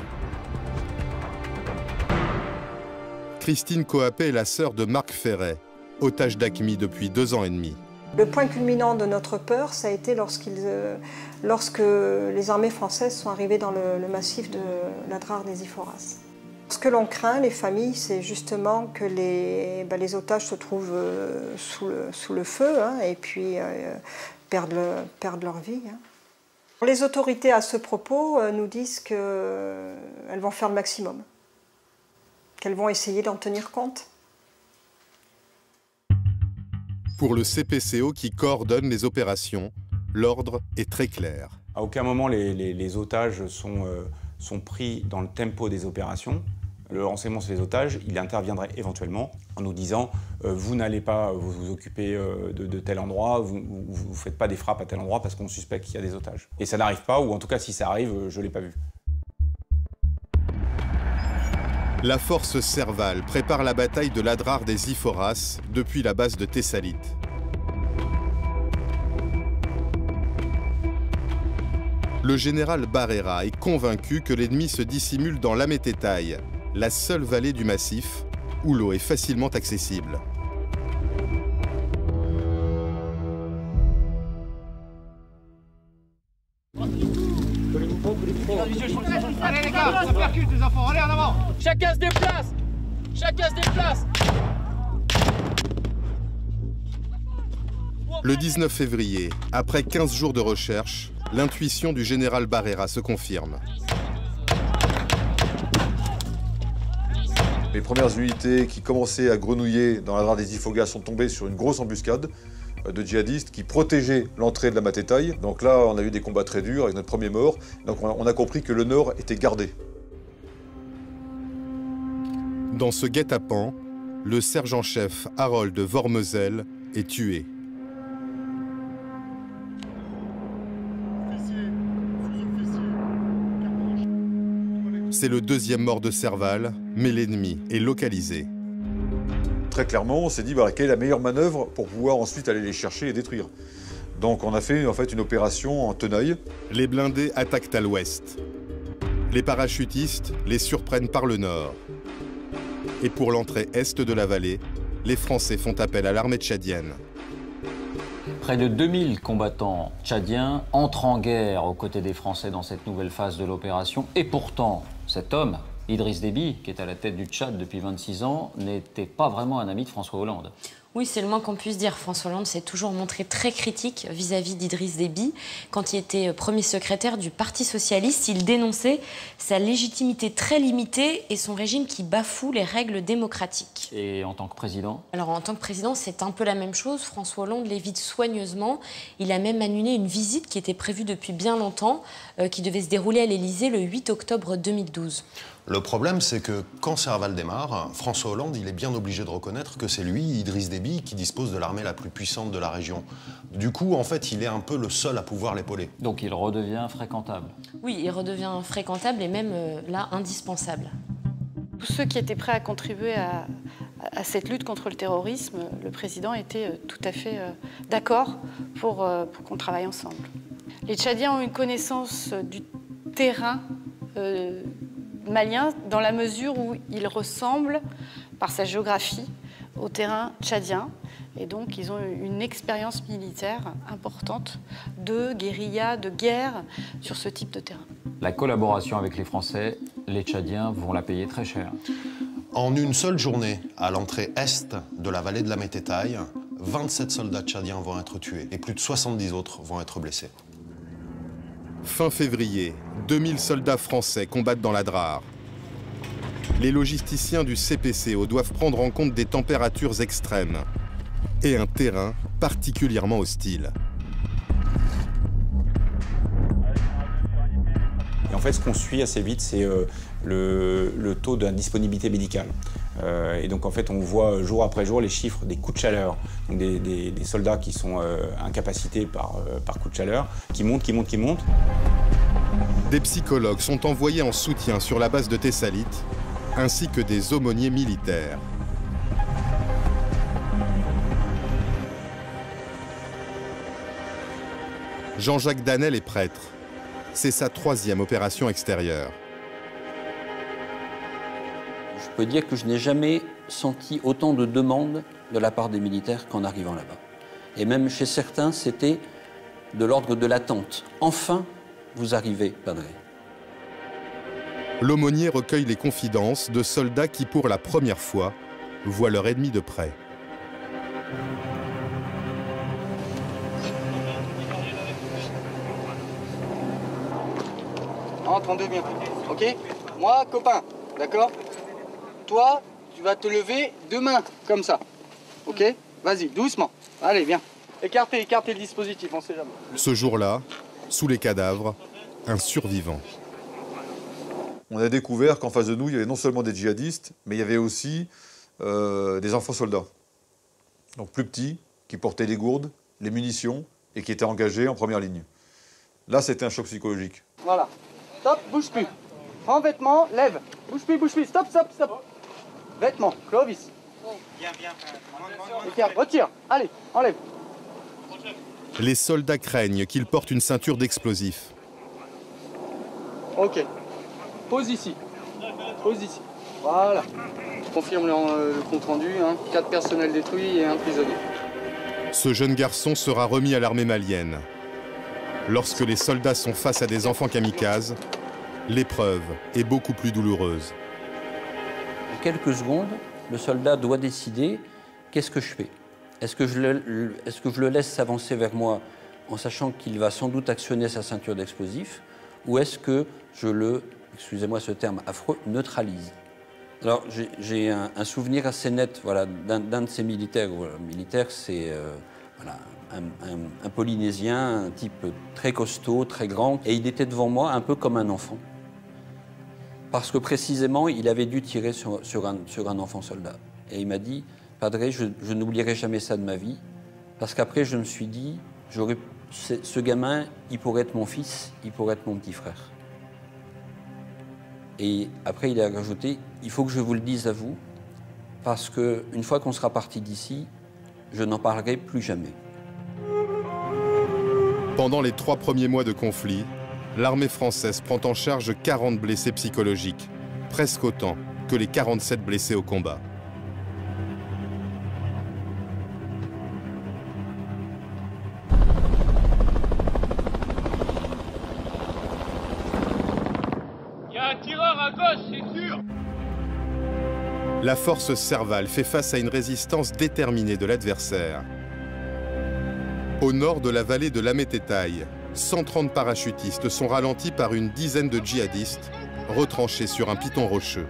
Christine Coapé est la sœur de Marc Ferret, otage d'Aqmi depuis deux ans et demi. Le point culminant de notre peur, ça a été lorsqu'ils, euh, lorsque les armées françaises sont arrivées dans le, le massif de l'Adrar des Iforas. Ce que l'on craint, les familles, c'est justement que les, ben, les otages se trouvent euh, sous, le, sous le feu hein, et puis euh, perdent, le, perdent leur vie. Hein. Les autorités, à ce propos, euh, nous disent qu'elles euh, vont faire le maximum, qu'elles vont essayer d'en tenir compte. Pour le C P C O qui coordonne les opérations, l'ordre est très clair. À aucun moment les, les, les otages sont, euh, sont pris dans le tempo des opérations. Le renseignement sur les otages, il interviendrait éventuellement en nous disant euh, vous n'allez pas vous, vous occuper euh, de, de tel endroit, vous ne faites pas des frappes à tel endroit parce qu'on suspecte qu'il y a des otages. Et ça n'arrive pas, ou en tout cas si ça arrive, je ne l'ai pas vu. La force Serval prépare la bataille de l'Adrar des Iforas depuis la base de Thessalite. Le général Barrera est convaincu que l'ennemi se dissimule dans l'Amététaï, la seule vallée du massif où l'eau est facilement accessible. Allez les gars, ça percute les enfants, allez en avant. Chacun se déplace. Chacun se déplace. Le dix-neuf février, après quinze jours de recherche, l'intuition du général Barrera se confirme. Les premières unités qui commençaient à grenouiller dans l'Adrar des Ifogas sont tombées sur une grosse embuscade de djihadistes qui protégeaient l'entrée de la Matétaï. Donc là, on a eu des combats très durs avec notre premier mort. Donc on a compris que le nord était gardé. Dans ce guet-apens, le sergent-chef Harold Vormezel est tué. C'est le deuxième mort de Serval, mais l'ennemi est localisé. Très clairement, on s'est dit bah, quelle est la meilleure manœuvre pour pouvoir ensuite aller les chercher et les détruire. Donc on a fait en fait une opération en tenaille. Les blindés attaquent à l'ouest. Les parachutistes les surprennent par le nord. Et pour l'entrée est de la vallée, les Français font appel à l'armée tchadienne. Près de deux mille combattants tchadiens entrent en guerre aux côtés des Français dans cette nouvelle phase de l'opération. Et pourtant, cet homme, Idriss Déby, qui est à la tête du Tchad depuis vingt-six ans, n'était pas vraiment un ami de François Hollande. Oui, c'est le moins qu'on puisse dire. François Hollande s'est toujours montré très critique vis-à-vis d'Idriss Déby. Quand il était premier secrétaire du Parti socialiste, il dénonçait sa légitimité très limitée et son régime qui bafoue les règles démocratiques. Et en tant que président? Alors en tant que président, c'est un peu la même chose. François Hollande l'évite soigneusement. Il a même annulé une visite qui était prévue depuis bien longtemps, euh, qui devait se dérouler à l'Élysée le huit octobre deux mille douze. Le problème, c'est que quand Serval démarre, François Hollande, il est bien obligé de reconnaître que c'est lui, Idriss Déby, qui dispose de l'armée la plus puissante de la région. Du coup, en fait, il est un peu le seul à pouvoir l'épauler. Donc il redevient fréquentable? Oui, il redevient fréquentable et même, euh, là, indispensable. Tous ceux qui étaient prêts à contribuer à, à cette lutte contre le terrorisme, le président était euh, tout à fait euh, d'accord pour, euh, pour qu'on travaille ensemble. Les Tchadiens ont une connaissance du terrain euh, malien dans la mesure où il ressemble, par sa géographie, au terrain tchadien. Et donc, ils ont une expérience militaire importante de guérilla, de guerre sur ce type de terrain. La collaboration avec les Français, les Tchadiens vont la payer très cher. En une seule journée, à l'entrée est de la vallée de la Mététaille, vingt-sept soldats tchadiens vont être tués et plus de soixante-dix autres vont être blessés. Fin février, deux mille soldats français combattent dans la Drare. Les logisticiens du C P C O doivent prendre en compte des températures extrêmes et un terrain particulièrement hostile. Et en fait, ce qu'on suit assez vite, c'est euh, le, le taux d'indisponibilité médicale. Euh, et donc, en fait, on voit jour après jour les chiffres des coups de chaleur, donc des, des, des soldats qui sont euh, incapacités par, euh, par coup de chaleur, qui montent, qui montent, qui montent. Des psychologues sont envoyés en soutien sur la base de Thessalite, ainsi que des aumôniers militaires. Jean-Jacques Danel est prêtre. C'est sa troisième opération extérieure. Je peux dire que je n'ai jamais senti autant de demandes de la part des militaires qu'en arrivant là-bas. Et même chez certains, c'était de l'ordre de l'attente. Enfin, vous arrivez, Padre. L'aumônier recueille les confidences de soldats qui, pour la première fois, voient leur ennemi de près. Entendez bien, ok? Moi, copain, d'accord? Toi, tu vas te lever deux mains, comme ça, ok? Vas-y, doucement. Allez, viens. Écartez, écartez le dispositif, on sait jamais. Ce jour-là, sous les cadavres, un survivant. On a découvert qu'en face de nous, il y avait non seulement des djihadistes, mais il y avait aussi euh, des enfants soldats. Donc plus petits, qui portaient les gourdes, les munitions, et qui étaient engagés en première ligne. Là, c'était un choc psychologique. Voilà. Stop, bouge plus. Prends vêtements, lève. Bouge plus, bouge plus. Stop, stop, stop. Vêtements, Clovis. Viens, viens. Écarte, retire. Allez, enlève. Les soldats craignent qu'il porte une ceinture d'explosifs. Ok. Pose ici. Pose ici. Voilà. Confirme le, euh, le compte rendu. Hein. Quatre personnels détruits et un prisonnier. Ce jeune garçon sera remis à l'armée malienne. Lorsque les soldats sont face à des enfants kamikazes, l'épreuve est beaucoup plus douloureuse. En quelques secondes, le soldat doit décider qu'est-ce que je fais. Est-ce que je le, est-ce que je le laisse s'avancer vers moi en sachant qu'il va sans doute actionner sa ceinture d'explosifs, ou est-ce que je le, excusez-moi ce terme affreux, neutralise? Alors j'ai un, un souvenir assez net voilà, d'un de ces militaires. Voilà, militaire, c'est euh, voilà, un, un, un Polynésien, un type très costaud, très grand, et il était devant moi un peu comme un enfant. Parce que précisément, il avait dû tirer sur, sur, un, sur un enfant soldat. Et il m'a dit, Padre, je, je n'oublierai jamais ça de ma vie, parce qu'après, je me suis dit, ce gamin, il pourrait être mon fils, il pourrait être mon petit frère. Et après, il a rajouté, il faut que je vous le dise à vous, parce qu'une fois qu'on sera parti d'ici, je n'en parlerai plus jamais. Pendant les trois premiers mois de conflit, l'armée française prend en charge quarante blessés psychologiques, presque autant que les quarante-sept blessés au combat. Il y a un tireur à gauche, c'est sûr. La force Serval fait face à une résistance déterminée de l'adversaire. Au nord de la vallée de l'Amététaï, cent trente parachutistes sont ralentis par une dizaine de djihadistes retranchés sur un piton rocheux.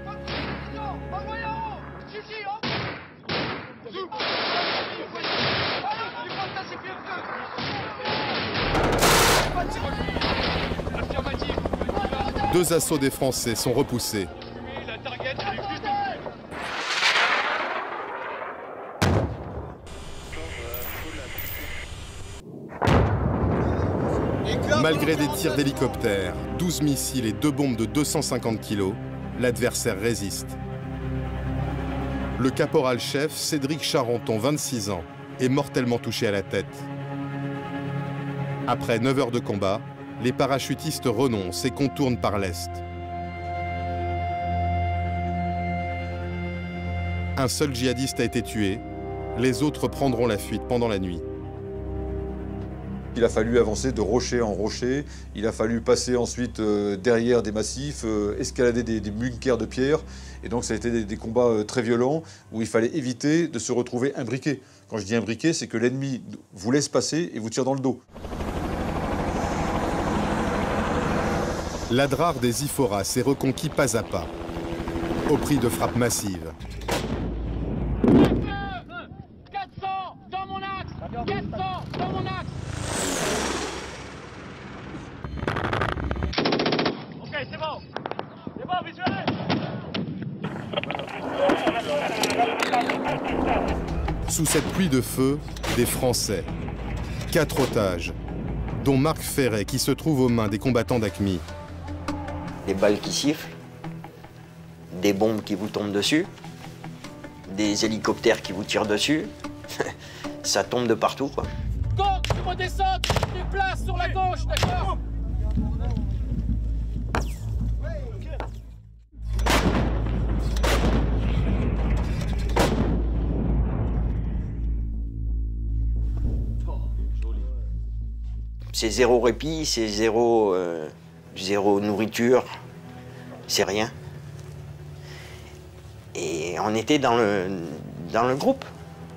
Deux assauts des Français sont repoussés. Malgré des tirs d'hélicoptères, douze missiles et deux bombes de deux cent cinquante kilos, l'adversaire résiste. Le caporal-chef Cédric Charenton, vingt-six ans, est mortellement touché à la tête. Après neuf heures de combat, les parachutistes renoncent et contournent par l'est. Un seul djihadiste a été tué, les autres prendront la fuite pendant la nuit. Il a fallu avancer de rocher en rocher, il a fallu passer ensuite euh, derrière des massifs, euh, escalader des, des bunkers de pierre. Et donc ça a été des, des combats euh, très violents où il fallait éviter de se retrouver imbriqué. Quand je dis imbriqué, c'est que l'ennemi vous laisse passer et vous tire dans le dos. L'Adrar des Iphoras est reconquis pas à pas, au prix de frappes massives. quatre cents dans mon axe, quatre cents dans mon axe. Ok, c'est bon. C'est bon, visuel. Sous cette pluie de feu, des Français. Quatre otages, dont Marc Ferret qui se trouve aux mains des combattants d'Acmi. Des balles qui sifflent, des bombes qui vous tombent dessus, des hélicoptères qui vous tirent dessus. Ça tombe de partout, quoi. Donc, tu redescends, tu te déplaces sur la gauche, d'accord? C'est zéro répit, c'est zéro, euh, zéro nourriture, c'est rien. Et on était dans le, dans le groupe.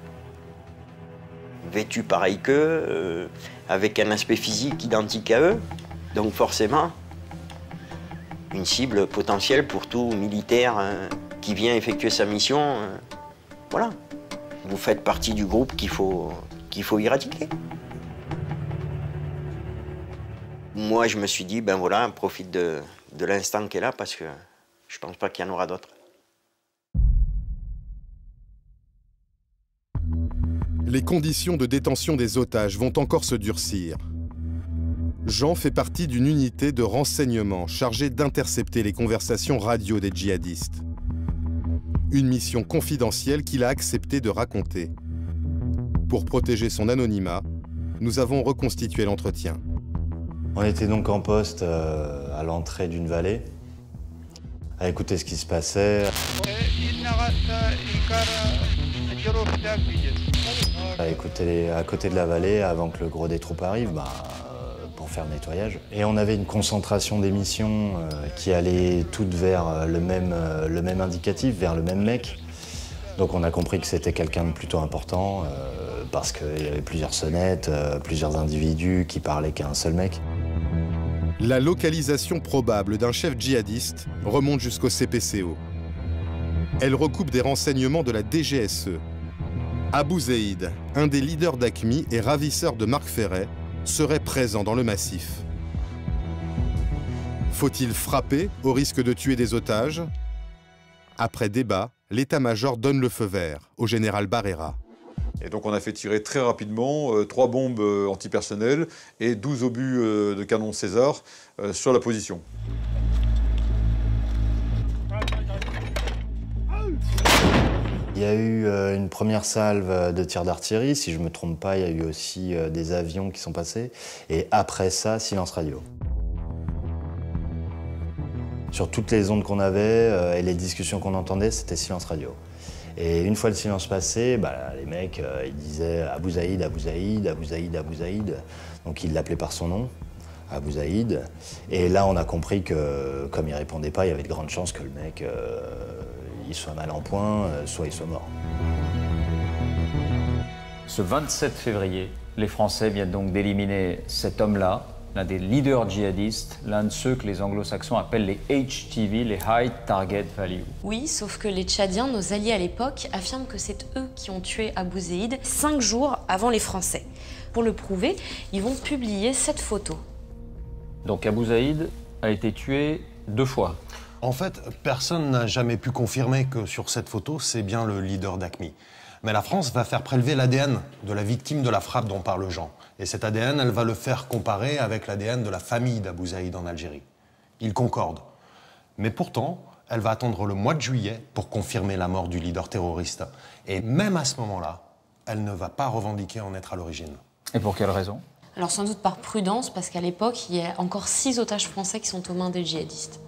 Vêtus pareil qu'eux, euh, avec un aspect physique identique à eux. Donc forcément, une cible potentielle pour tout militaire euh, qui vient effectuer sa mission. Euh, voilà. Vous faites partie du groupe qu'il faut, qu'il faut éradiquer. Moi, je me suis dit, ben voilà, profite de, de l'instant qui est là parce que je pense pas qu'il y en aura d'autres. Les conditions de détention des otages vont encore se durcir. Jean fait partie d'une unité de renseignement chargée d'intercepter les conversations radio des djihadistes. Une mission confidentielle qu'il a accepté de raconter. Pour protéger son anonymat, nous avons reconstitué l'entretien. On était donc en poste euh, à l'entrée d'une vallée, à écouter ce qui se passait. À écouter les, à côté de la vallée avant que le gros des troupes arrive, bah, euh, pour faire le nettoyage. Et on avait une concentration d'émissions euh, qui allait toutes vers le même, euh, le même indicatif, vers le même mec. Donc on a compris que c'était quelqu'un de plutôt important euh, parce qu'il y avait plusieurs sonnettes, euh, plusieurs individus qui parlaient qu'à un seul mec. La localisation probable d'un chef djihadiste remonte jusqu'au C P C O. Elle recoupe des renseignements de la D G S E. Abou Zeid, un des leaders d'Acmi et ravisseur de Marc Ferret, serait présent dans le massif. Faut-il frapper au risque de tuer des otages? Après débat, l'état-major donne le feu vert au général Barrera. Et donc on a fait tirer très rapidement euh, trois bombes euh, antipersonnelles et douze obus euh, de canon César euh, sur la position. Il Il y a eu euh, une première salve de tirs d'artillerie, si je ne me trompe pas, il y a eu aussi euh, des avions qui sont passés. Et après ça, silence radio. Sur toutes les ondes qu'on avait euh, et les discussions qu'on entendait, c'était silence radio. Et une fois le silence passé, bah, les mecs, euh, ils disaient Abou Zaïd, Abou Zaïd, Abou Zaïd, Abou Zaïd. Donc ils l'appelaient par son nom, Abou Zaïd. Et là, on a compris que, comme il répondait pas, il y avait de grandes chances que le mec, euh, il soit mal en point, euh, soit il soit mort. Ce vingt-sept février, les Français viennent donc d'éliminer cet homme-là, l'un des leaders djihadistes, l'un de ceux que les anglo-saxons appellent les H T V, les High Target Value. Oui, sauf que les Tchadiens, nos alliés à l'époque, affirment que c'est eux qui ont tué Abou Zaïd cinq jours avant les Français. Pour le prouver, ils vont publier cette photo. Donc Abou Zaïd a été tué deux fois. En fait, personne n'a jamais pu confirmer que sur cette photo, c'est bien le leader d'Aqmi. Mais la France va faire prélever l'A D N de la victime de la frappe dont parle Jean. Et cet A D N, elle va le faire comparer avec l'A D N de la famille d'Abou Zaïd en Algérie. Ils concordent. Mais pourtant, elle va attendre le mois de juillet pour confirmer la mort du leader terroriste. Et même à ce moment-là, elle ne va pas revendiquer en être à l'origine. Et pour quelle raison? Alors sans doute par prudence, parce qu'à l'époque, il y a encore six otages français qui sont aux mains des djihadistes.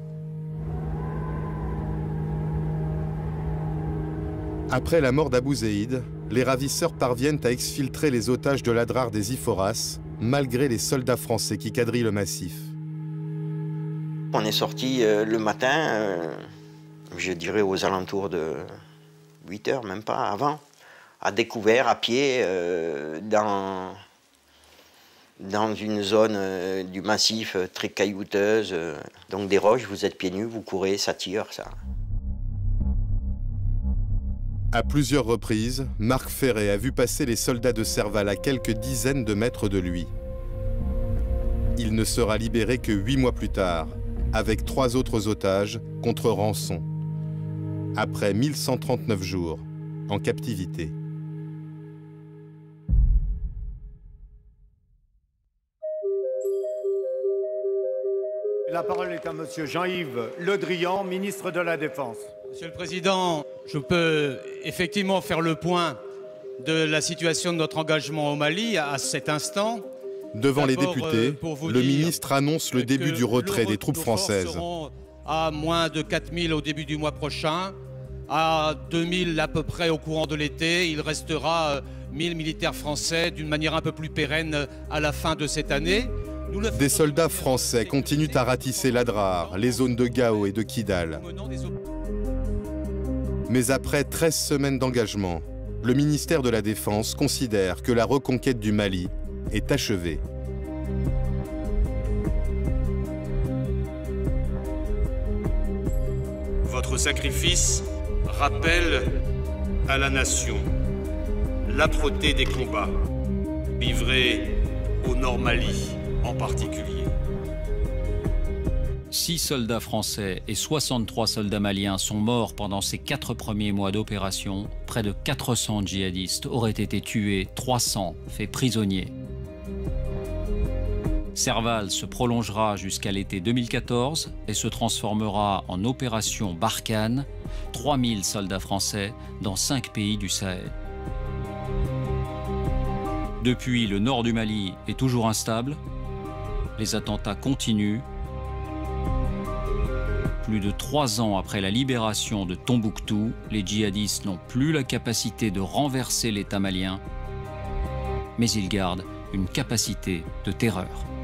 Après la mort d'Abou Zaïd, les ravisseurs parviennent à exfiltrer les otages de l'Adrar des Iforas, malgré les soldats français qui quadrillent le massif. On est sorti euh, le matin, euh, je dirais aux alentours de huit heures, même pas avant, à découvert, à pied, euh, dans, dans une zone euh, du massif euh, très caillouteuse. Euh, donc des roches, vous êtes pieds nus, vous courez, ça tire, ça. À plusieurs reprises, Marc Ferré a vu passer les soldats de Serval à quelques dizaines de mètres de lui. Il ne sera libéré que huit mois plus tard, avec trois autres otages contre rançon, après mille cent trente-neuf jours en captivité. La parole est à monsieur Jean-Yves Le Drian, ministre de la Défense. Monsieur le Président, je peux effectivement faire le point de la situation de notre engagement au Mali à cet instant. Devant les députés, le ministre annonce le début du retrait des troupes françaises. À moins de quatre mille au début du mois prochain, à deux mille à peu près au courant de l'été. Il restera mille militaires français d'une manière un peu plus pérenne à la fin de cette année. Des soldats français continuent à ratisser l'Adrar, les zones de Gao et de Kidal. Mais après treize semaines d'engagement, le ministère de la Défense considère que la reconquête du Mali est achevée. Votre sacrifice rappelle à la nation l'âpreté des combats livrés au Nord Mali en particulier. Six soldats français et soixante-trois soldats maliens sont morts pendant ces quatre premiers mois d'opération. Près de quatre cents djihadistes auraient été tués, trois cents faits prisonniers. Serval se prolongera jusqu'à l'été deux mille quatorze et se transformera en opération Barkhane, trois mille soldats français dans cinq pays du Sahel. Depuis, le nord du Mali est toujours instable. Les attentats continuent. Plus de trois ans après la libération de Tombouctou, les djihadistes n'ont plus la capacité de renverser l'État malien, mais ils gardent une capacité de terreur.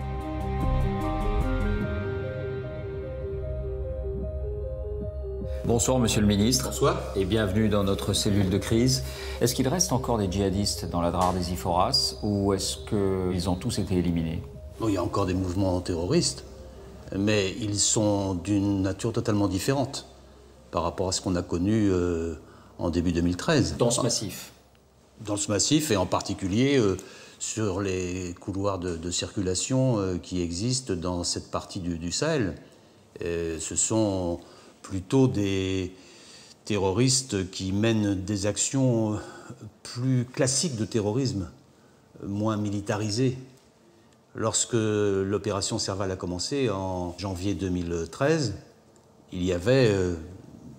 Bonsoir Monsieur le Ministre. Bonsoir. Et bienvenue dans notre cellule de crise. Est-ce qu'il reste encore des djihadistes dans l'Adrar des Iforas ou est-ce qu'ils ont tous été éliminés? Bon, il y a encore des mouvements terroristes, mais ils sont d'une nature totalement différente par rapport à ce qu'on a connu euh, en début deux mille treize. Dans ce massif? Dans ce massif, et en particulier euh, sur les couloirs de, de circulation euh, qui existent dans cette partie du, du Sahel. Et ce sont plutôt des terroristes qui mènent des actions plus classiques de terrorisme, moins militarisées. Lorsque l'opération Serval a commencé en janvier deux mille treize, il y avait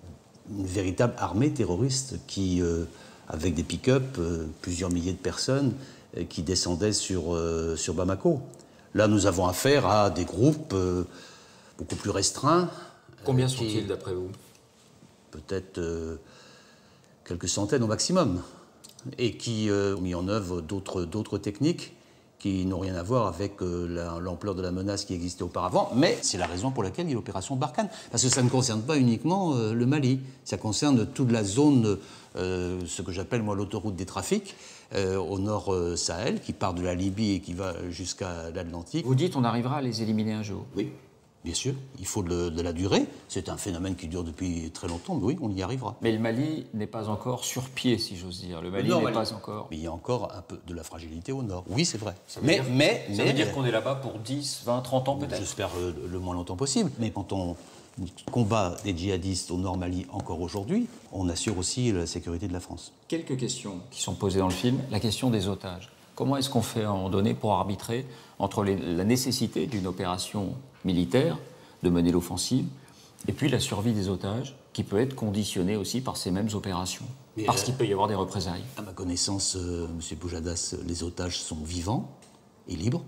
une véritable armée terroriste qui, euh, avec des pick-up, euh, plusieurs milliers de personnes euh, qui descendaient sur, euh, sur Bamako. Là, nous avons affaire à des groupes euh, beaucoup plus restreints. Combien euh, sont-ils d'après vous? Peut-être euh, quelques centaines au maximum. Et qui euh, ont mis en œuvre d'autres d'autres techniques qui n'ont rien à voir avec euh, l'ampleur de la menace qui existait auparavant. Mais c'est la raison pour laquelle il y a l'opération Barkhane. Parce que ça ne concerne pas uniquement euh, le Mali. Ça concerne toute la zone, euh, ce que j'appelle moi l'autoroute des trafics, euh, au nord euh, Sahel, qui part de la Libye et qui va jusqu'à l'Atlantique. Vous dites on arrivera à les éliminer un jour? Oui, bien sûr. Il faut de, de la durée. C'est un phénomène qui dure depuis très longtemps, mais oui, on y arrivera. Mais le Mali n'est pas encore sur pied, si j'ose dire. Le Mali n'est pas encore... Mais il y a encore un peu de la fragilité au nord. Oui, c'est vrai. Ça veut mais, dire, mais, ça mais, veut dire qu'on est là-bas pour dix, vingt, trente ans peut-être? J'espère le, le moins longtemps possible. Mais quand on combat des djihadistes au nord Mali encore aujourd'hui, on assure aussi la sécurité de la France. Quelques questions qui sont posées dans le film. La question des otages. Comment est-ce qu'on fait à un moment donné pour arbitrer entre les, la nécessité d'une opération militaire, de mener l'offensive, et puis la survie des otages, qui peut être conditionnée aussi par ces mêmes opérations, Mais parce euh, qu'il peut y avoir des représailles. À ma connaissance, euh, M. Boujadas, les otages sont vivants et libres.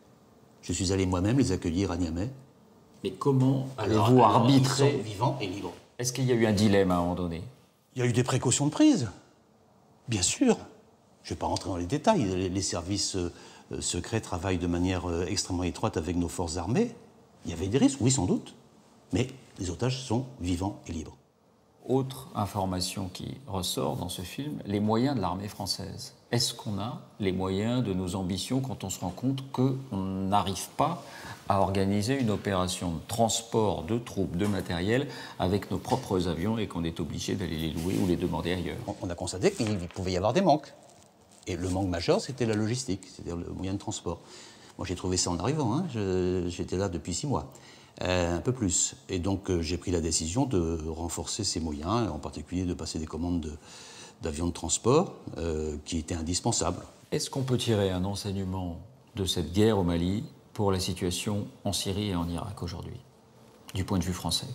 Je suis allé moi-même les accueillir à Niamey. Mais comment Alors, allez-vous alors, arbitrer? Ils sont vivants et libres. Est-ce qu'il y a eu un dilemme à un moment donné? Il y a eu des précautions de prise, bien sûr. Je ne vais pas rentrer dans les détails. Les, les services euh, secrets travaillent de manière euh, extrêmement étroite avec nos forces armées. Il y avait des risques, oui, sans doute. Mais les otages sont vivants et libres. Autre information qui ressort dans ce film, les moyens de l'armée française. Est-ce qu'on a les moyens de nos ambitions quand on se rend compte qu'on n'arrive pas à organiser une opération de transport de troupes, de matériel, avec nos propres avions et qu'on est obligé d'aller les louer ou les demander ailleurs? On a constaté qu'il pouvait y avoir des manques. Et le manque majeur, c'était la logistique, c'est-à-dire le moyen de transport. Moi, j'ai trouvé ça en arrivant, hein. J'étais là depuis six mois, euh, un peu plus. Et donc, euh, j'ai pris la décision de renforcer ces moyens, en particulier de passer des commandes d'avions de, de transport, euh, qui étaient indispensables. Est-ce qu'on peut tirer un enseignement de cette guerre au Mali pour la situation en Syrie et en Irak aujourd'hui, du point de vue français?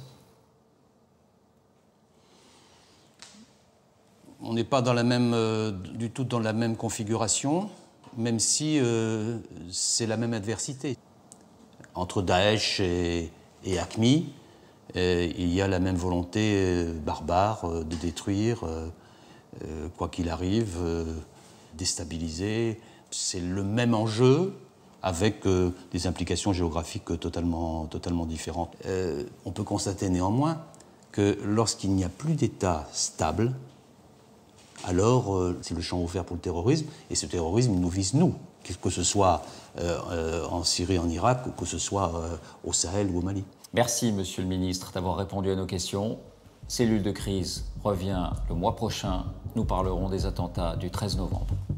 On n'est pas dans la même, euh, du tout dans la même configuration, même si euh, c'est la même adversité. Entre Daesh et, et AQMI, euh, il y a la même volonté euh, barbare euh, de détruire, euh, euh, quoi qu'il arrive, euh, déstabiliser. C'est le même enjeu, avec euh, des implications géographiques totalement, totalement différentes. Euh, on peut constater néanmoins que lorsqu'il n'y a plus d'État stable, alors euh, c'est le champ ouvert pour le terrorisme, et ce terrorisme nous vise nous, que ce soit euh, euh, en Syrie, en Irak, ou que ce soit euh, au Sahel ou au Mali. Merci, Monsieur le Ministre, d'avoir répondu à nos questions. Cellule de crise revient le mois prochain. Nous parlerons des attentats du treize novembre.